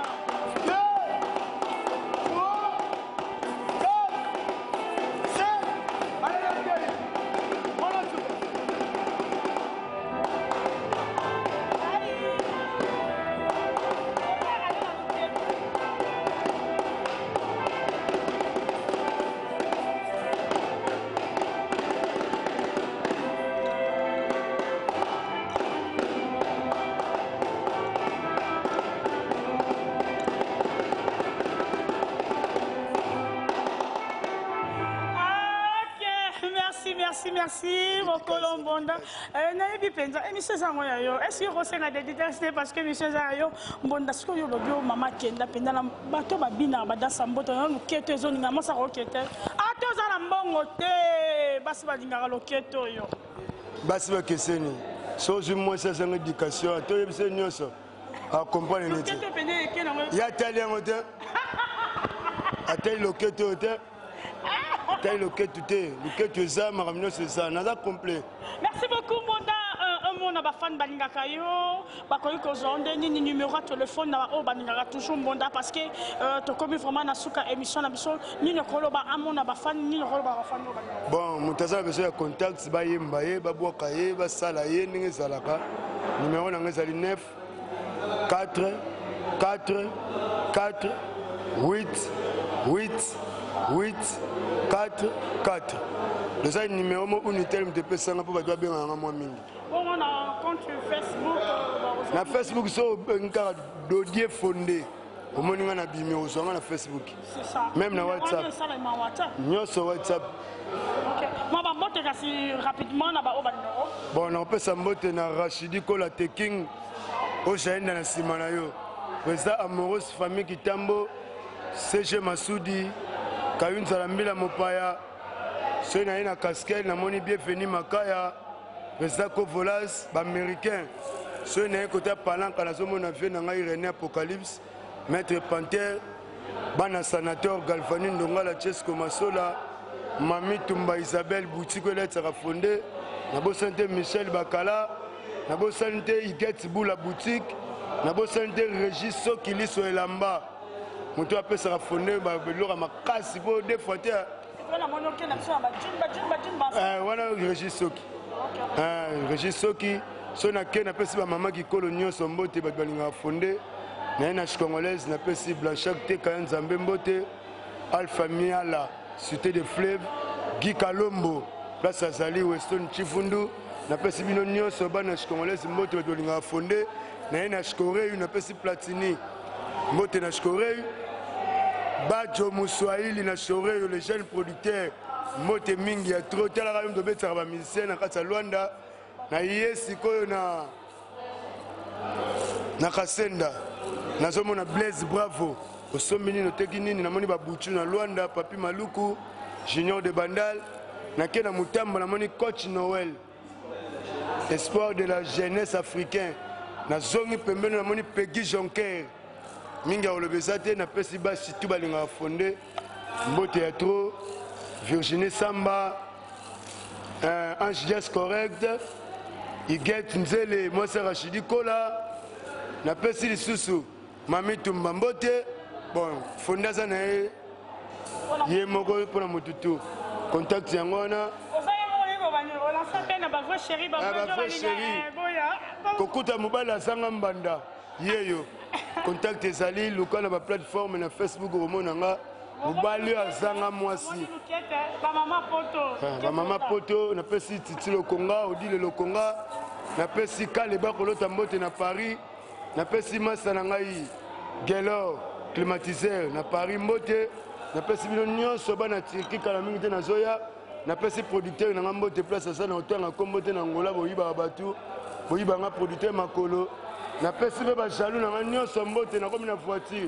Speaker 3: merci mokolo mbonda nayebi mpenza émission ezango ya yo est-ce que kosenga de détails parce que émission eza ya yo mbonda soki oyo olobi o mama kenda mpenza na bato babinaka badasa mboto na loketo ezoninga mosa kokete ate oza na mbongo te basi balingaka loketo oyo
Speaker 1: basi bakeseni so ozwi mwasi azanga éducation ate oyebisa nyonso acomprane neti ya tali yango te atali loketo oyo te taille le quai tout est le quai tu es ma ramino c'est ça nada complet
Speaker 3: merci beaucoup Mbonda un mot na ba fan balingaka yo ba koyi ko zonde ni numéro de téléphone na o balingaka toujours Mbonda parce que to komi vraiment na suka émission na biso ni ne koloba amona ba fan ni ne koloba ba fan
Speaker 1: bon mutaza besoin ya contact ba yemba ye ba boka ye ba sala ye ninge zalaka numéro na ngezali neuf quatre quatre quatre huit huit huit quatre quatre eza numéro mo unitel mte pesanga mpo bato babengaka mwa mingi na facebook so obengi kaka dodie fonde omoni nga na bimi ozwanga na facebook même na whatsapp nyonso whatsapp bon nakopesa mbote na rachidi kola teking oyo jaenda na nsima na yo président amorose famille kitambo cg masudi kayunzala mbila mopaya soki naye na casquette namoni bienveni makaya président covolas baaméricain soki naye kota palanka nazomona vie na ngai rené apocalypse maître panter bana sanateur galvani ndongala chesco masola mami tumba isabelle boutique oyo eletsaka fonde nabosani te michel bakala nabosani te iget bula boutique nabosani te régis soki liso elamba moto apesaka fonde babiloko makasi po des fois te wana Régis Soki Régis Soki so na ke napesi bamama kikolo nyonso mbote bato balingaka fonde na ye na chicongolaise napesi Blanchard te kaya nzambe mbote Alpha Miala cité de Fleuve Guy Kalombo place azali Weston Chifundu napesi bino nyonso bana chicongolaise mbote bato balingaka fonde na ye na chikoreyu napesi Platini mbote na chikoreyu Bajo Muswahili na chikoreyu le jeune producteur mbote mingi ya tro talaka yo tobetaka bamusicien na kati ya Luanda na ye sikoyo na na Kasenda nazomona Blaise Bravo osombi nini oteki nini namoni babuchu na Luanda Papi Maluku Junior de Bandal nake na Mutambo namoni coach Noël espoir de la jeunesse africain nazongi pembeni namoni Peggy Jonker mingi aolobeza te napesi basi tu balingaka fonde mbote ya tro Virginie Samba euh, Ange Jazz correct Iget Nzele Mwase Rachidi Kola napesi lisusu Mami Tumba mbote bon fondaza na ye ye moko mpona motutu contact yango wana bavrai chéri kokuta mobali azanga mbanda yeyo contact ezali luka na baplateforme na Facebook omonanga mobali azanga mwasi bamama poto napesi Titi Lokonga Odile Lokonga napesi Kaleba kolota mbote na Paris napesi masa na ngai Gelor climatiseur na Paris mbote napesi bino nyonso bana Turki kala mingi te nazoya napesi producteur na nga mbote place asa na otanga kombo te na Angola boyibaka bato boyibanga producteur makolo napesi mpe bajaloux na nga nyonso mbote nakomi na voiture.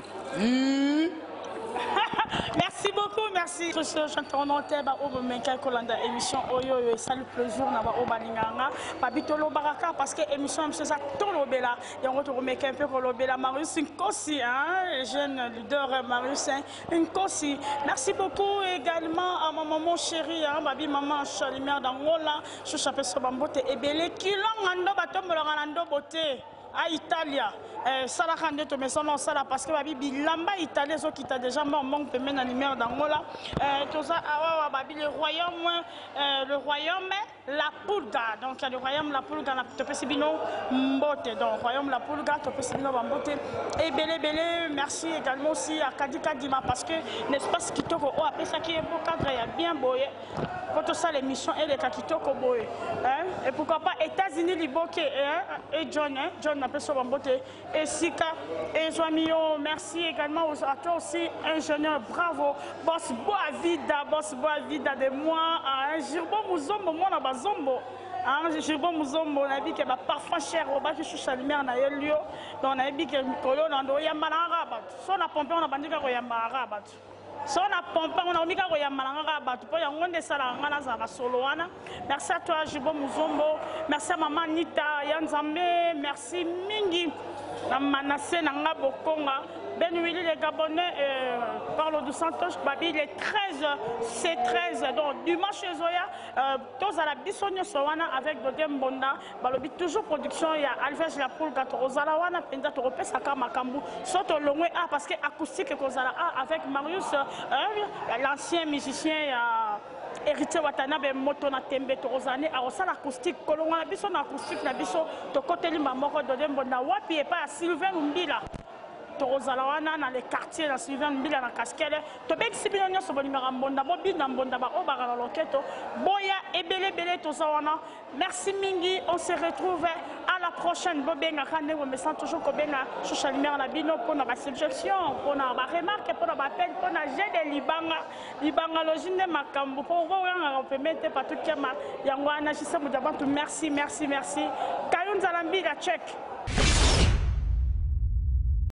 Speaker 3: Merci beaucoup, merci. Je suis chanteur en Teba au Menka Kolanda émission Oyo et salut plaisir na ba Obalinganga Babitolo Baraka parce que émission c'est ça Tolobela et on retrouve Menka un peu Kolobela Marius Nkosi hein jeune leader Marius Nkosi. Merci beaucoup également à ma maman chérie hein babi maman Chalimère d'Angola je chapé so bambote ebele kilongando batombola ngando bote à Italia. Ça la rende to mais son ça là parce que babi bilamba italien so qui t'a déjà mort manque de mena numéro d'Angola tout ça awa babi le royaume le royaume la Pulga donc le royaume la Pulga na to pesibino mbote donc royaume la Pulga to pesibino mbote et belé belé merci également aussi à Kadika Dima parce que l'espace kitoko o après ça qui est beau cadre il y a bien boyé pour ça l'émission et les kakitoko boyé hein et pourquoi pas États-Unis liboke hein et John hein John n'a pas so mbote et Sika et Joamio, merci également à toi aussi, ingénieur, bravo. Boss Boavida, boss Boavida de moi, un Jirbo Mouzombo, moi na bazombo. Un Jirbo Mouzombo, on a dit que ma parfum cher, on va chercher la lumière dans le lieu. Donc on a dit que Mikolo, on a yamba na rabat. Si on a pompé, on a bandit qu'on yamba rabat. Si on a pompé, on a mis qu'on yamba na rabat. Pour y avoir des salariés, on a soloana. Merci à toi, Jirbo Mouzombo. Merci à maman Nita, Yanzambe, merci Mingi. Na Manassé Nanga Bokonga, Ben Willy les Gabonais euh, parle de Santos, Babi les treize, c'est treize, donc dimanche chez Zoya, euh, tous à la Bissonio Sowana avec Dodem Bonda, Balobi toujours production, il y a Alves la Poule Gato Rosalawana, Penda Torope Saka Makambu, Soto Longwe A parce que acoustique Kozala A avec Marius, euh, l'ancien musicien, il y a héritier Watanabe moto na tembe torozane a osala acoustique kolonga biso na acoustique na biso to koteli mamoko dodembo na wapi e pa Sylvain Mbila torozala wana na les quartiers na Sylvain Mbila na Kaskele to bek sibino nyoso bolimaka mbonda bobi na mbonda ba obaka na loketo boya ebele bele to zawana merci mingi on se retrouve à la prochaine bobenga kane wo me sent toujours ko benga social lumière na bino pour na ba suggestion pour na ba remarque pour na ba appel pour na j'ai de libanga libanga logine makambu pour voir on peut mettre pas tout kema yango ana chisa mudabantu merci merci merci kayunza lambi la check.